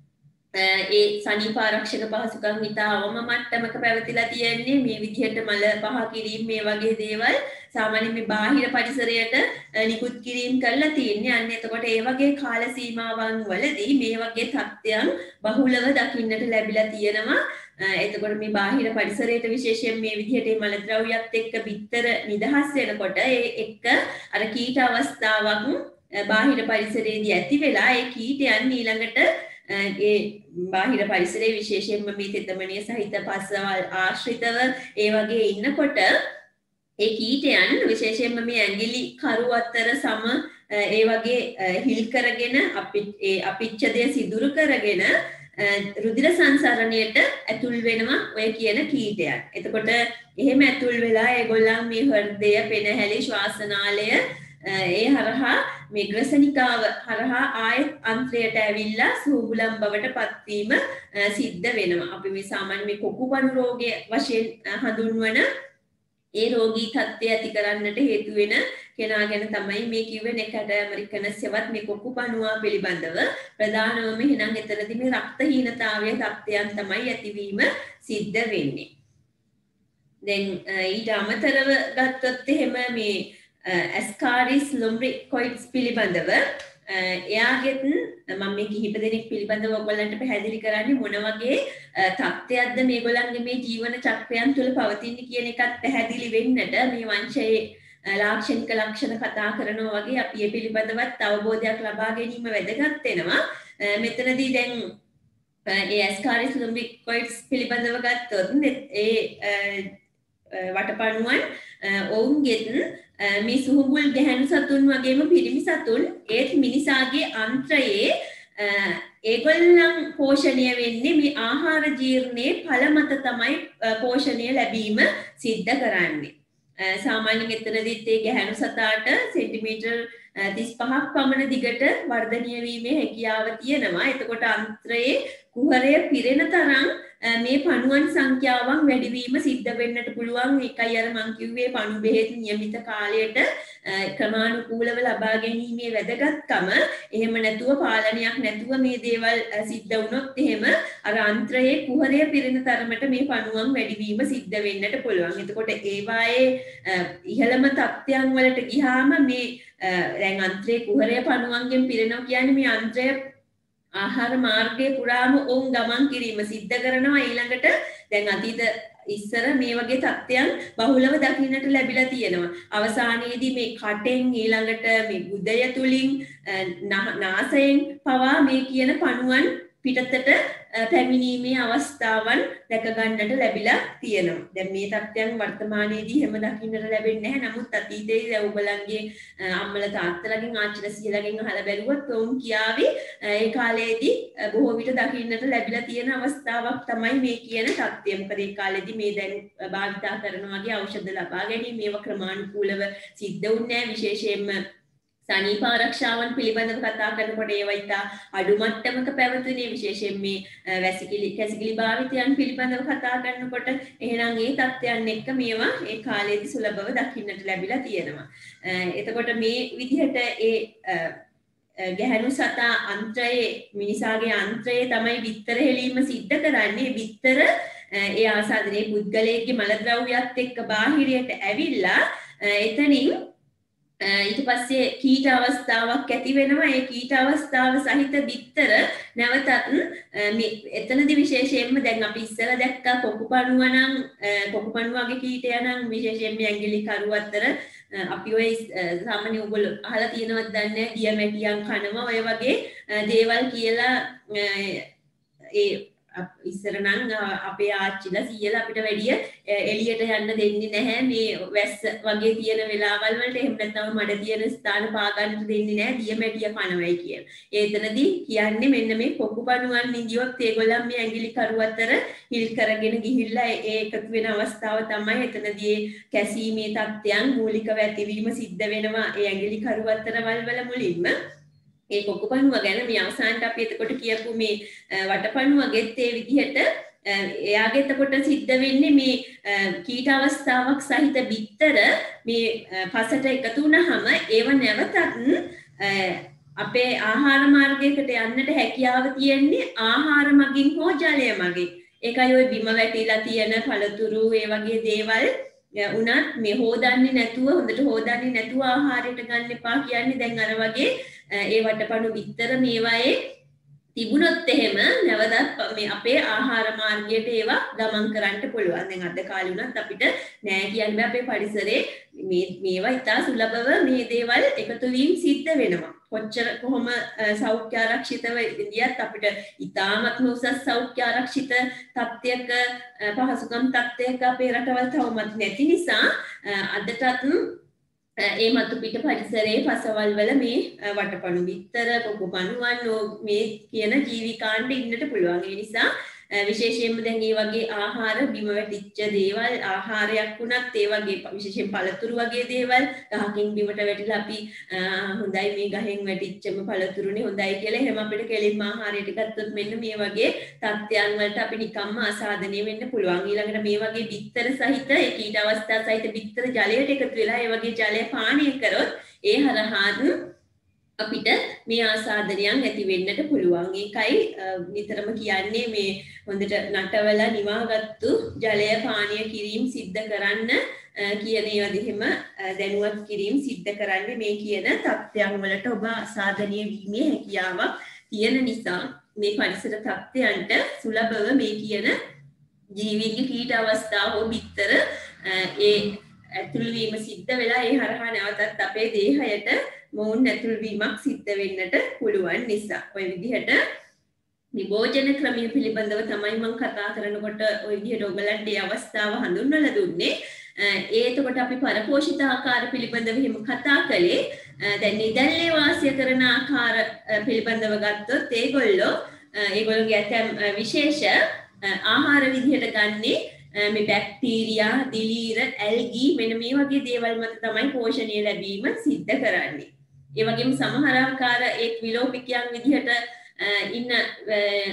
ඒ සනීප ආරක්ෂක පහසුකම් ඉතා අවම මට්ටමක පැවතිලා තියෙන්නේ. මේ විදිහට මල පහ කිරීම මේ වගේ දේවල් සාමාන්‍යයෙන් මේ බාහිර පරිසරයට නිකුත් කිරීම කරලා තියෙන්නේ. අන්න එතකොට ඒ වගේ කාල සීමාවන් වලදී මේ වගේ තත්ත්වයන් බහුලව දකින්නට ලැබිලා තියෙනවා. එතකොට මේ බාහිර පරිසරයට විශේෂයෙන් මේ විදිහට මේ මල ද්‍රව්‍යات එක්ක බිත්තර නිදහස් වෙනකොට ඒ එක්ක අර කීට අවස්ථාවක් බාහිර පරිසරයේදී ඇති වෙලා ඒ කීටයන් ඊළඟට ඒ බාහිර පරිසරයේ විශේෂයෙන්ම මේ තෙතමනිය සහිත පස්සවල් ආශ්‍රිතව ඒ වගේ ඉන්නකොට ඒ කීටයන් විශේෂයෙන්ම මේ ඇඟිලි කරු අතර සම ඒ වගේ හිල් කරගෙන අපි ඒ අපිච්ඡදය සිදුරු කරගෙන රුධිර සංසරණයට ඇතුල් වෙනවා ඔය කියන කීටයන්. එතකොට එහෙම ඇතුල් වෙලා ඒගොල්ලන් මේ හෘදය, පෙනහැලි, ශ්වාසනාලය ඒ හරහා මේ ග්‍රසනිකාව හරහා ආයත් අන්ත්‍රයට ඇවිල්ලා සූබුලම් බවට පත්වීම සිද්ධ වෙනවා. අපි මේ සාමාන්‍ය මේ කොකුපණු රෝගය වශයෙන් හඳුන්වන ඒ රෝගී තත්ත්වය ඇති කරන්නට හේතු වෙන කෙනා ගැන තමයි මේ කිව්වේ නෙකට ඇමරිකනස්යවත් මේ කොකුපණුවා පිළිබඳව ප්‍රධානවම එහෙනම් එතනදී මේ රක්තහීනතාවයේ තත්ත්වයන් තමයි ඇතිවීම සිද්ධ වෙන්නේ. දැන් ඊට අමතරව ගත්තොත් එහෙම මේ ඇස්කාරිස් ලොම්බ්‍රිකොයිඩ්ස් පිළිබඳව එයාගෙත් මම මේ කිහිප දෙනෙක් පිළිබඳව ඔයගොල්ලන්ට පැහැදිලි කරන්නේ මොන වගේ තත්ත්වයක්ද මේගොල්ලන්ගේ මේ ජීවන චක්‍රයන් තුළ පවතින්නේ කියන එකත් පැහැදිලි වෙන්නට මේ වංශයේ ලාක්ෂණික ලක්ෂණ කතා කරනවා වගේ අපි මේ පිළිබඳවත් අවබෝධයක් ලබා ගැනීම වැදගත් වෙනවා. මෙතනදී දැන් ඒ ඇස්කාරිස් ලොම්බ්‍රිකොයිඩ්ස් පිළිබඳව ගත්තොත් ඒ වටපණුවන් ඔවුන්ගෙත් මේ සුහුඹුල් ගැහැණු සතුන් වගේම පිරිමි සතුන් ඒත් මිනිසාගේ අන්ත්‍රයේ ඒගොල්ලන් පෝෂණය වෙන්නේ මේ ආහාර ජීර්ණයේ ඵල මත තමයි පෝෂණය ලැබීම සිද්ධ කරන්නේ. සාමාන්‍යයෙන් එතනදිත් ඒ ගැහැණු සතාට සෙන්ටිමීටර් තිස් පහක් පමණ දිගට වර්ධනය වීමේ හැකියාව තියෙනවා. එතකොට අන්ත්‍රයේ කුහරය පිරෙන තරම් මේ පණුවන් සංඛ්‍යාවන් වැඩිවීම සිද්ධ වෙන්නට පුළුවන්. ඒකයි අර මං කිව්වේ පණු බෙහෙත් නියමිත කාලයට ක්‍රමානුකූලව ලබා ගැනීමේ වැදගත්කම. එහෙම නැතුව පාලනයක් නැතුව මේ දේවල් සිද්ධ වුණොත් එහෙම අර අන්ත්‍රයේ කුහරය පිරෙන තරමට මේ පණුවන් වැඩිවීම සිද්ධ වෙන්නට පුළුවන්. එතකොට ඒවායේ ඉහළම තත්ත්වයන් වලට ගියාම මේ දැන් අන්ත්‍රයේ කුහරය පණුවන්ගෙන් පිරෙනවා කියන්නේ මේ අන්ත්‍රය ආහාර මාර්ගයේ පුරාම ඔවුන් ගමන් කිරීම සිද්ධ කරනවා. ඊළඟට දැන් අතීත ඉස්සර මේ වගේ තත්ත්වයන් බහුලව දකින්නට ලැබිලා තියෙනවා. අවසානයේදී මේ කටෙන් ඊළඟට මේ බුදය තුලින් නාසයෙන් පවා මේ කියන පණුවන් පිටතට පැමිණීමේ අවස්ථාවන් දැක ගන්නට ලැබිලා තියෙනවා. දැන් මේ තත්ත්වයන් වර්තමානයේදී හැම දකින්නට ලැබෙන්නේ නැහැ. නමුත් අතීතයේ ඔයගොල්ලන්ගේ අම්මලා තාත්තලාගෙන් ආච්චිලා සීලාගෙන් අහලා බැලුවොත් ඔවුන් කියාවේ ඒ කාලේදී බොහෝ විට දකින්නට ලැබිලා තියෙන අවස්ථාවක් තමයි මේ කියන තත්ත්වය. මොකද ඒ කාලේදී මේ දැන් භාවිතා කරන වගේ ඖෂධ ලබා ගැනීම මේවා ක්‍රමානුකූලව සිද්ධ වුණේ නැහැ. විශේෂයෙන්ම සනීප ආරක්ෂාවන් පිළිබඳව කතා කරනකොට ඒවා ඉතා අඩු මට්ටමක පැවතුනේ. විශේෂයෙන් මේ වැසිකිලි කැසිකිලි භාවිතයන් පිළිබඳව කතා කරනකොට එහෙනම් ඒ තත්ත්වයන් එක්ක මේවා ඒ කාලේදී සුලභව දකින්නට ලැබිලා තියෙනවා. එතකොට මේ විදිහට ඒ ගැහැණු සතා අන්ත්‍රයේ මිනිසාගේ අන්ත්‍රයේ තමයි බිත්තර හෙලීම සිද්ධ කරන්නේ. බිත්තර ඒ ආසාදනයේ පුද්ගලයෙක්ගේ මල ද්‍රව්‍යات එක්ක බාහිරයට ඇවිල්ලා එතනින් ඊට පස්සේ කීට අවස්ථාවක් ඇති වෙනවා. ඒ කීට අවස්ථාව සහිත බිත්තර නැවතත් මේ එතනදී විශේෂයෙන්ම දැන් අපි ඉස්සර දැක්කා කොකුපණුව නම් කොකුපණුවගේ කීටය නම් විශේෂයෙන්ම ඇඟිලි කරු අතර අපි ඔය සාමාන්‍ය ඔයගොල්ලෝ අහලා තියෙනවද දන්නේ නැහැ දියමැටියන් කනවා ඔය වගේ දේවල් කියලා. ඒ ඉස්සර නම් අපේ ආච්චිලා සීයලා අපිට වැඩිය එළියට යන්න දෙන්නේ නැහැ මේ වැස්ස වගේ තියෙන වෙලාවල් වලට. එහෙම නැත්නම් මඩ තියෙන ස්ථාන පා ගන්නට දෙන්නේ නැහැ දියමැටිය කනවයි කියලා. ඒතනදී කියන්නේ මෙන්න මේ කොකුපණුවන් නිදියොත් ඒගොල්ලන් මේ ඇඟිලි කරු අතර හිල් කරගෙන ගිහිල්ලා ඒ එකතු වෙන අවස්ථාව තමයි එතනදී කැසීමේ තත්ත්වයන් මූලිකව ඇතිවීම සිද්ධ වෙනවා ඒ ඇඟිලි කරු අතරවල් වල මුලින්ම. ඒ කොකුපණුව ගැන මේ අවසානට අපි එතකොට කියපු මේ වටපණුවගෙත් ඒ විදිහට එයාගේ එතකොට සිද්ධ වෙන්නේ මේ කීට අවස්ථාවක් සහිත බිත්තර මේ පසට එකතු වුණාම ඒව නැවතත් අපේ ආහාර මාර්ගයකට යන්නට හැකියාව තියෙන්නේ ආහාර මගින් හෝ ජලය මගින්. ඒකයි ওই බිම වැටිලා තියෙන පළතුරු ඒ වගේ දේවල් උනත් මේ හොදන්නේ නැතුව හොඳට හොදන්නේ නැතුව ආහාරයට ගන්න එපා කියන්නේ. දැන් අර වගේ ඒ වටපණු බිත්තර මේවායේ තිබුණොත් එහෙම නැවතත් මේ අපේ ආහාර මාර්ගයට ඒවා ගමන් කරන්න පුළුවන්. දැන් අද කාලේ උනත් අපිට නෑ කියන්නේ අපේ පරිසරයේ මේ මේවා ඉතා සුලභව මේ දේවල් එකතු වීම සිද්ධ වෙනවා. කොච්චර කොහොම සෞඛ්‍ය ආරක්ෂිතව ඉඳියත් අපිට ඉතාමත් උසස් සෞඛ්‍ය ආරක්ෂිත තත්ත්වයක පහසුකම් තත්ත්වයක අපේ රටවල් තවමත් නැති නිසා අදටත් ඒ මතු පිට පරිසරයේ පසවල් වල මේ වටපණු බිත්තර කොකුපණුවන් මේ කියන ජීවිකාණ්ඩ ඉන්නට පුළුවන්. ඒ නිසා විශේෂයෙන්ම දැන් මේ වගේ ආහාර බිම වැටිච්ච දේවල් ආහාරයක් වුණත් ඒ වගේ විශේෂයෙන් පළතුරු වගේ දේවල් ගහකින් බිමට වැටිලා අපි හොඳයි මේ ගහෙන් වැටිච්චම පළතුරුනේ හොඳයි කියලා එහෙම අපිට කෙලින්ම ආහාරයට ගත්තොත් මෙන්න මේ වගේ තත්ත්වයන් වලට අපි නිකම්ම ආසාදනය වෙන්න පුළුවන්. ඊළඟට මේ වගේ බිත්තර සහිත ඒ කීට අවස්ථා සහිත බිත්තර ජලයට එකතු වෙලා ඒ වගේ ජලය පානය කරොත් ඒ හරහාත් අපිට මේ ආසාදනයන් ඇති වෙන්නට පුළුවන්. ඒකයි නිතරම කියන්නේ මේ හොඳට නටවලා නිවාගත්තු ජලය පානය කිරීම සිද්ධ කරන්න කියන ඒවා දෙහිම දැනුවත් කිරීම සිද්ධ කරන්නේ මේ කියන තත්ත්වයන් වලට ඔබ ආසාදනීය වීමේ හැකියාවක් තියෙන නිසා මේ පරිසර තත්ත්වයන්ට සුලභව මේ කියන ජීවීන්ගේ කීට අවස්ථාව හෝ බිත්තර ඒ ඇතුළු වීම සිද්ධ වෙලා ඒ හරහා නැවතත් අපේ දේහයට මොවුන් ඇතුළු වීමක් සිද්ධ වෙන්නට පුළුවන් නිසා ඔය විදිහට නිභෝජන ක්‍රමය පිළිබඳව තමයි මම කතා කරනකොට ඔය විදිහට ඔයගලන්ට ඒ අවස්ථාව හඳුන්වලා දුන්නේ. ඒ එතකොට අපි පරපෝෂිත ආකාර පිළිබඳව හිම කතා කළේ. දැන් නිදැල්ලේ වාසය කරන ආකාර පිළිබඳව ගත්තොත් ඒගොල්ලෝ ඒගොල්ලෝගේ ඇතැම් විශේෂ ආහාර විදිහට ගන්නේ මේ බැක්ටීරියා, දිලීර, ඇල්ගී මෙන්න මේ වගේ දේවල් මත තමයි පෝෂණය ලැබීම සිද්ධ කරන්නේ. ඒ වගේම සමහර ආකාර ඒ විලෝපිකයන් විදිහට ඉන්න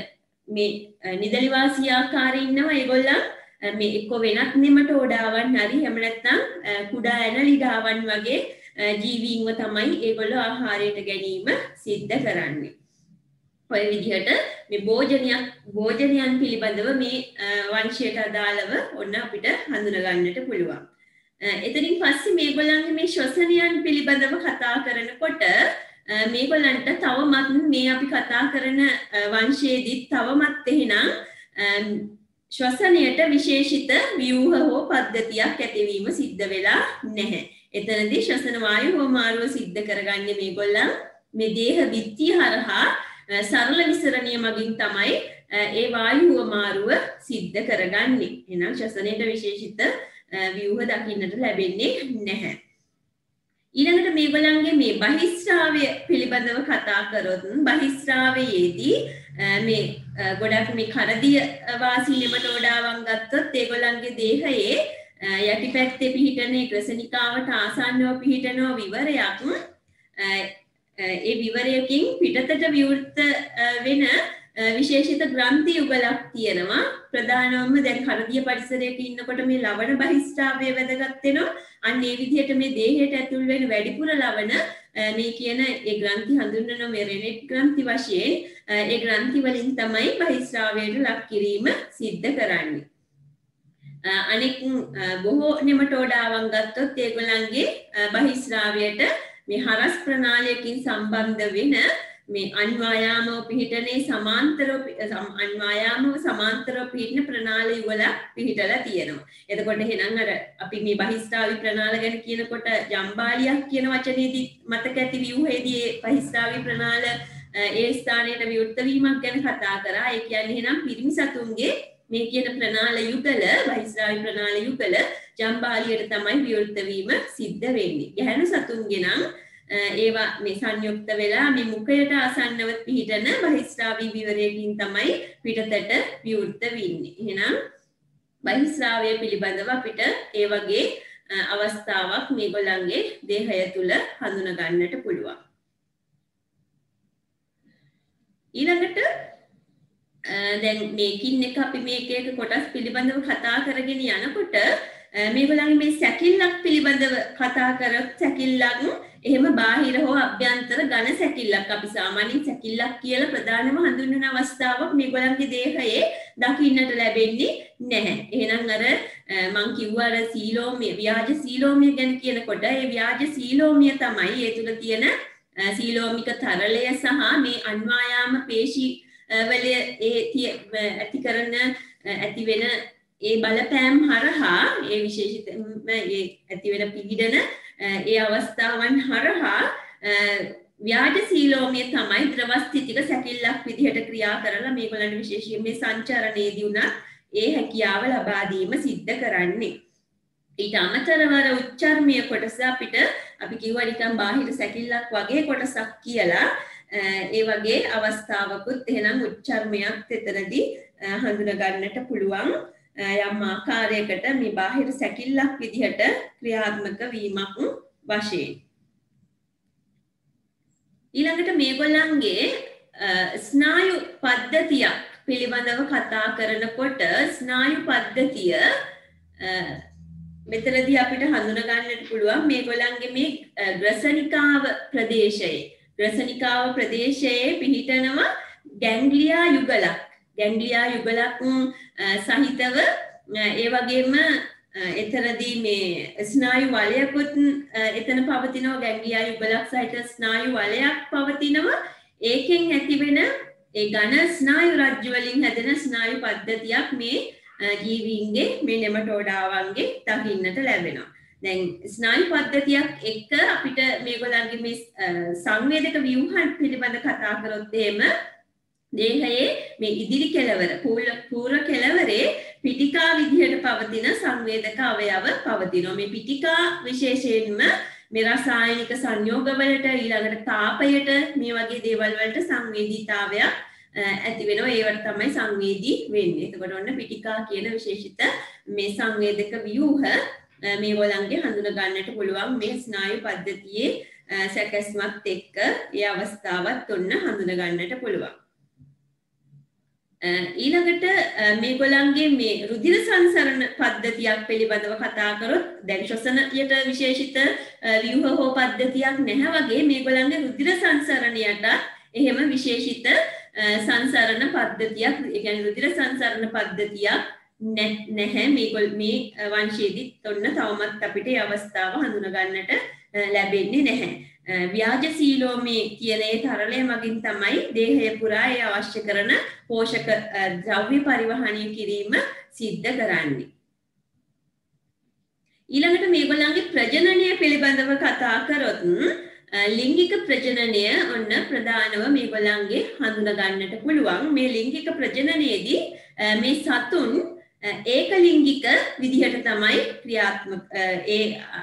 මේ නිදලි වාසී ආකාරයේ ඉන්නවා ඒගොල්ලන් මේ එක්ක වෙනත් නෙමටෝඩාවන් හරි එහෙම නැත්නම් කුඩා ඇනලිඩාවන් වගේ ජීවීන්ව තමයි ඒගොල්ලෝ ආහාරයට ගැනීම සිද්ධ කරන්නේ. ඔය විදිහට මේ භෝජනයක් භෝජනයන් පිළිබඳව මේ වංශයට අදාළව ඔන්න අපිට හඳුනා ගන්නට පුළුවන්. එතනින් පස්සේ මේගොල්ලන්ගේ මේ ශ්වසනයන් පිළිබඳව කතා කරනකොට මේගොල්ලන්ට තවමත් මේ අපි කතා කරන වංශයේදී තවමත් එහෙනම් ශ්වසනයට විශේෂිත ව්‍යුහ හෝ පද්ධතියක් ඇතිවීම සිද්ධ වෙලා නැහැ. එතනදී ශ්වසන වායු හෝමාරුව සිද්ධ කරගන්නේ මේගොල්ලන් මේ දේහ බිත්තිය හරහා සරල විසරණිය මගින් තමයි ඒ වායු හෝමාරුව සිද්ධ කරගන්නේ. එහෙනම් ශ්වසනයට විශේෂිත ව්‍යුහ දකින්නට ලැබෙන්නේ නැහැ. ඊළඟට මේගොල්ලන්ගේ මේ බහිස්රාවය පිළිබඳව කතා කරොත් බහිස්රාවයේදී මේ ගොඩක් මේ කරදිය වාසී නෙමටෝඩාවන් ගත්තොත් ඒගොල්ලන්ගේ දේහයේ යටිපැත්තේ පිහිටන ක්‍රසනිකාවට ආසන්නව පිහිටන විවරයක් ඒ විවරයකින් පිටතට විවෘත වෙන විශේෂිත ග්‍රන්ථි යුගලක් තියෙනවා. ප්‍රධානවම දැන් කරදිය පරිසරයක ඉන්නකොට මේ ලවණ බහිස්රාවය වැදගත් වෙනවා. අන්න ඒ විදිහට මේ දේහයට ඇතුල් වෙන වැඩිපුර ලවණ මේ කියන ඒ ග්‍රන්ථි හඳුන්වන මේ රෙනෙට් ග්‍රන්ථි වශයෙන් ඒ ග්‍රන්ථි වලින් තමයි බහිස්රාවයට ලක් කිරීම සිද්ධ කරන්නේ. අනෙක් බොහෝ නෙමටෝඩාවන් ගත්තොත් ඒගොල්ලන්ගේ බහිස්රාවයට මේ හරස් ප්‍රනාලයකින් සම්බන්ධ වෙන මේ අන්වායාමව පිහිටනේ සමාන්තරව අන්වායාමව සමාන්තරව පිහිටන ප්‍රනාල යුගලක් පිහිටලා තියෙනවා. එතකොට එහෙනම් අර අපි මේ බහිස්රාවි ප්‍රනාල ගැන කියනකොට ජම්බාලියක් කියන වචනේදී මතක ඇති ව්‍යුහයේදී ඒ බහිස්රාවි ප්‍රනාල ඒ ස්ථානයට විවෘත වීමක් ගැන කතා කරා. ඒ කියන්නේ එහෙනම් පිරිමි සතුන්ගේ මේ කියන ප්‍රනාල යුගල බහිස්රාවි ප්‍රනාල යුගල ජම්බාලියට තමයි විවෘත වීම සිද්ධ වෙන්නේ. ගැහැණු සතුන්ගේ නම් ඒවා මේ සංයුක්ත වෙලා මේ මුඛයට ආසන්නව පිහිටන බහිස්රාවී විවරයකින් තමයි පිටතට විවෘත වෙන්නේ. එහෙනම් බහිස්රාවය පිළිබඳව අපිට ඒ වගේ අවස්ථාවක් මේගොල්ලන්ගේ දේහය තුල හඳුනා ගන්නට පුළුවන්. ඊළඟට දැන් මේකින් එක අපි මේක එක කොටස් පිළිබඳව කතා කරගෙන යනකොට මේගොල්ලන්ගේ මේ සැකිල්ලක් පිළිබඳව කතා කරොත් සැකිල්ලක් එහෙම බාහිර හෝ අභ්‍යන්තර ඝන සැකිල්ලක් අපි සාමාන්‍යයෙන් සැකිල්ලක් කියලා ප්‍රධානම හඳුන්වන අවස්ථාවක් මේගොල්ලන්ගේ දේහයේ දකින්නට ලැබෙන්නේ නැහැ. එහෙනම් අර මං කිව්වා අර සීලෝමිය ව්‍යාජ සීලෝමිය ගැන කියනකොට ඒ ව්‍යාජ සීලෝමිය තමයි ඒ තුල තියෙන සීලෝමික තරලය සහ මේ අන්වායාම පේශි වල ඒ ඇති කරන ඇති වෙන ඒ බලපෑම් හරහා ඒ විශේෂිත ඒ ඇති වෙන පීඩන ඒ අවස්ථාවන් හරහා ව්‍යාජ සීලෝමිය තමයි ද්‍රවස්ථිතික සැකිල්ලක් විදිහට ක්‍රියා කරලා මේගොල්ලන්ට විශේෂයෙන් මේ සංචරණයේදී උනා ඒ හැකියාව ලබා දීම සිද්ධ කරන්නේ. ඊට අමතරව අර උච්චර්මීය කොටස අපිට අපි කිව්වා නිකන් බාහිර සැකිල්ලක් වගේ කොටසක් කියලා ඒ වගේ අවස්ථාවකුත් එහෙනම් උච්චර්මයක් එතනදී හඳුනා ගන්නට පුළුවන්. යම් ආකාරයකට මේ බාහිර සැකිල්ලක් විදිහට ක්‍රියාත්මක වීමක් වශයෙන්. ඊළඟට මේගොල්ලන්ගේ ස්නායු පද්ධතියක් පිළිබඳව කතා කරනකොට ස්නායු පද්ධතිය මෙතනදී අපිට හඳුනා ගන්නට පුළුවන් මේගොල්ලන්ගේ මේ ග්‍රසනිකාව ප්‍රදේශයේ ග්‍රසනිකාව ප්‍රදේශයේ පිහිටනවා ගැන්ග්ලියා යුගලක්. ගැන්ග්ලියා යුගලක් සහිතව ඒ වගේම එතනදී මේ ස්නායු වලයකුත් එතන පවතිනවා. ගැන්ග්ලියා යුගලක් සහිත ස්නායු වලයක් පවතිනවා. ඒකෙන් ඇතිවෙන ඒ ඝන ස්නායු රජ්‍ය වලින් හැදෙන ස්නායු පද්ධතියක් මේ ජීවීන්ගේ මේ නෙමටෝඩාවන්ගේ දකින්නට ලැබෙනවා. දැන් ස්නායු පද්ධතියක් එක්ක අපිට මේගොල්ලන්ගේ මේ සංවේදක ව්‍යුහන් පිළිබඳ කතා කරොත් එහෙම දේහයේ මේ ඉදිරි කෙළවර පූර්ව කෙළවරේ පිටිකා විදිහට පවතින සංවේදක අවයව පවතිනවා. මේ පිටිකා විශේෂයෙන්ම මේ රසායනික සංයෝගවලට ඊළඟට තාපයට මේ වගේ දේවල් වලට සංවේදීතාවයක් ඇති වෙනවා. ඒවට තමයි සංවේදී වෙන්නේ. එතකොට ඔන්න පිටිකා කියන විශේෂිත මේ සංවේදක ව්‍යුහ මේගොල්ලන්ගේ හඳුනා ගන්නට පුළුවන් මේ ස්නායු පද්ධතියේ සැකැස්මත් එක්ක ඒ අවස්ථාවත් ඔන්න හඳුනා ගන්නට පුළුවන්. ඊළඟට මේගොල්ලන්ගේ මේ රුධිර සංසරණ පද්ධතියක් පිළිබඳව කතා කරොත් දැන් ශ්වසනයට විශේෂිත ව්‍යුහ හෝ පද්ධතියක් නැහැ වගේ මේගොල්ලන්ගේ රුධිර සංසරණයට එහෙම විශේෂිත සංසරණ පද්ධතියක් ඒ කියන්නේ රුධිර සංසරණ පද්ධතියක් නැහැ මේගොල්ල මේ වංශයේදී ඔන්න තවමත් අපිට ඒ අවස්ථාව හඳුනා ගන්නට ලැබෙන්නේ නැහැ. ව්‍යාජශීලෝමේ කියන ඒ තරලය මගින් තමයි දේහය පුරා ඒ අවශ්‍ය කරන පෝෂක ද්‍රව්‍ය පරිවහනය කිරීම සිද්ධ කරන්නේ. ඊළඟට මේගොල්ලන්ගේ ප්‍රජනනය පිළිබඳව කතා කරොත් ලිංගික ප්‍රජනනය ඔන්න ප්‍රධානව මේගොල්ලන්ගේ හඳුනා ගන්නට පුළුවන්. මේ ලිංගික ප්‍රජනනයේදී මේ සතුන් ඒකලිංගික විදිහට තමයි ක්‍රියාත්මක ඒ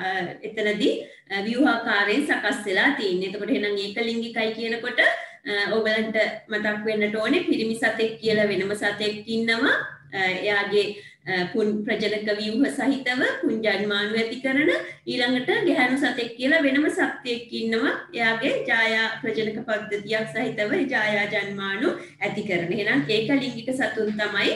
එතනදී ව්‍යුහාකාරයෙන් සකස් වෙලා තියෙන්නේ. එතකොට එහෙනම් ඒකලිංගිකයි කියනකොට ඔයගලන්ට මතක් වෙන්නට ඕනේ පිරිමි සතෙක් කියලා වෙනම සතෙක් ඉන්නවා. එයාගේ පුන් ප්‍රජනක ව්‍යුහ සහිතව පුංජන්මාණු ඇති කරන ඊළඟට ගැහැණු සතෙක් කියලා වෙනම සත්‍යයක් ඉන්නවා. එයාගේ ජායා ප්‍රජනක පද්ධතියක් සහිතව ජායා ජන්මාණු ඇති කරන. එහෙනම් ඒකලිංගික සතුන් තමයි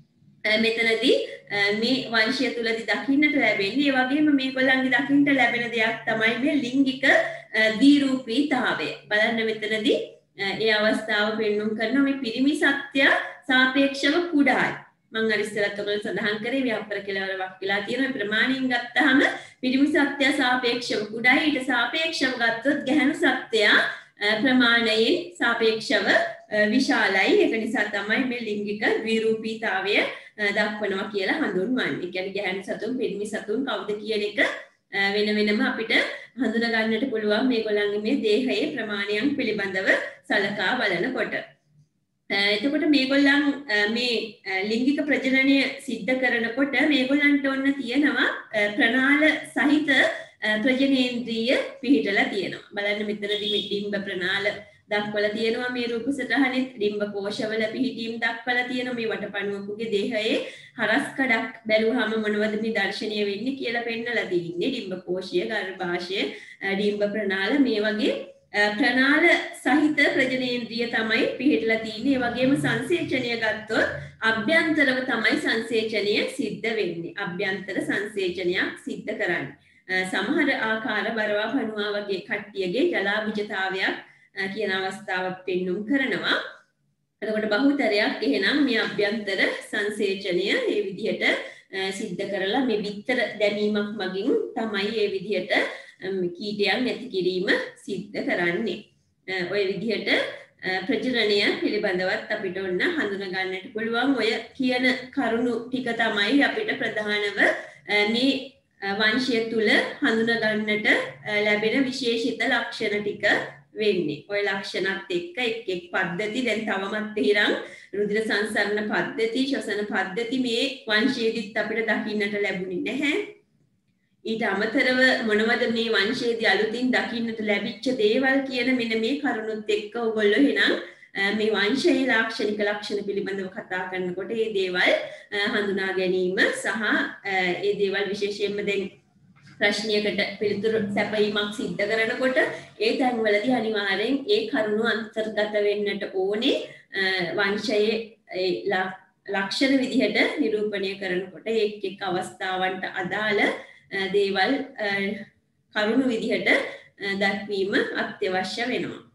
මෙතනදී මේ වංශය තුලදී දකින්නට ලැබෙන්නේ. ඒ වගේම මේගොල්ලන්ගේ දකින්නට ලැබෙන දෙයක් තමයි මේ ලිංගික ද්විරූපීතාවය. බලන්න මෙතනදී ඒ අවස්ථාව පෙන්වුම් කරන මේ පිරිමි සත්‍ය සාපේක්ෂව කුඩායි. මම අර ඉස්සරහත් ඔයගොල්ලෝ සඳහන් කරේ ව්‍යාපාර කෙලවර වක් වෙලා තියෙන ප්‍රමාණයෙන් ගත්තාම පිරිමි සත්‍ය සාපේක්ෂව කුඩායි. ඊට සාපේක්ෂව ගත්තොත් ගැහැණු සත්‍ය ප්‍රමාණයෙන් සාපේක්ෂව විශාලයි. ඒක නිසා තමයි මේ ලිංගික ද්විරූපීතාවය දක්වනවා කියලා හඳුන්වන්නේ. ඒ කියන්නේ ගැහැණු සතුන් පිරිමි සතුන් කවුද කියන එක වෙන වෙනම අපිට හඳුනා ගන්නට පුළුවන් මේගොල්ලන්ගේ මේ දේහයේ ප්‍රමාණයන් පිළිබඳව සලකා බලනකොට. එතකොට මේගොල්ලන් මේ ලිංගික ප්‍රජනනය සිද්ධ කරනකොට මේගොල්ලන්ට ඔන්න තියෙනවා ප්‍රනාල සහිත ප්‍රජනේන්ද්‍රිය පිහිටලා තියෙනවා. බලන්න මෙතනදී මේ ඩිම්බ ප්‍රනාල දක්වලා තියෙනවා මේ රූප සටහනේ. ඩිම්බ කෝෂවල පිහිටීම් දක්වලා තියෙනවා. මේ වටපණුවකගේ දේහයේ හරස් කඩක් බැලුවාම මොනවද මේ දර්ශනීය වෙන්නේ කියලා පෙන්නලා තියෙන්නේ. ඩිම්බ කෝෂය, ගර්භාෂය, ඩිම්බ ප්‍රනාල මේ වගේ ප්‍රනාල සහිත ප්‍රජනේන්ද්‍රිය තමයි පිහිටලා තියෙන්නේ. ඒ වගේම සංසේචනය ගත්තොත් අභ්‍යන්තරව තමයි සංසේචනය සිද්ධ වෙන්නේ. අභ්‍යන්තර සංසේචනයක් සිද්ධ කරන්නේ. සමහර ආකාර බරවා පණුවා වගේ කට්ටියගේ ජලාභිජතාවයක් කියන අවස්ථාවක් පෙන්눔 කරනවා. එතකොට බහුතරයක් එහෙනම් මේ අභ්‍යන්තර සංසේචනය මේ විදිහට සිද්ධ කරලා මේ විතර දැමීමක් මගින් තමයි මේ විදිහට කීටයන් නැති කිරීම සිද්ධ කරන්නේ. ඔය විදිහට ප්‍රජනනය පිළිබඳවත් අපිට ඔන්න හඳුනා ගන්නට පුළුවන්. ඔය කියන කරුණු ටික තමයි අපිට ප්‍රධානව මේ වංශය තුල හඳුනා ගන්නට ලැබෙන විශේෂිත ලක්ෂණ ටික වෙන්නේ. ඔය ලක්ෂණත් එක්ක එක් එක් පද්ධති දැන් තවමත් හිරන් රුධිර සංසරණ පද්ධති, ශ්වසන පද්ධති මේ වංශයේදීත් අපිට දකින්නට ලැබුණේ නැහැ. ඊට අමතරව මොනවද මේ වංශයේදී අලුතින් දකින්නට ලැබිච්ච දේවල් කියන මෙන්න මේ කරුණුත් එක්ක ඔයගොල්ලෝ එහෙනම් මේ වංශයේ ලාක්ෂණික ලක්ෂණ පිළිබඳව කතා කරනකොට මේ දේවල් හඳුනා ගැනීම සහ මේ දේවල් විශේෂයෙන්ම දැන් ප්‍රශ්නයකට පිළිතුරු සැපයීමක් සිද්ධ කරනකොට ඒ තැන්වලදී අනිවාර්යෙන් ඒ කරුණු අන්තර්ගත වෙන්නට ඕනේ. වංශයේ ලක්ෂණ විදිහට නිරූපණය කරනකොට එක් එක් අවස්ථාවන්ට අදාළ දේවල් කරුණු විදිහට දක්වීම අත්‍යවශ්‍ය වෙනවා.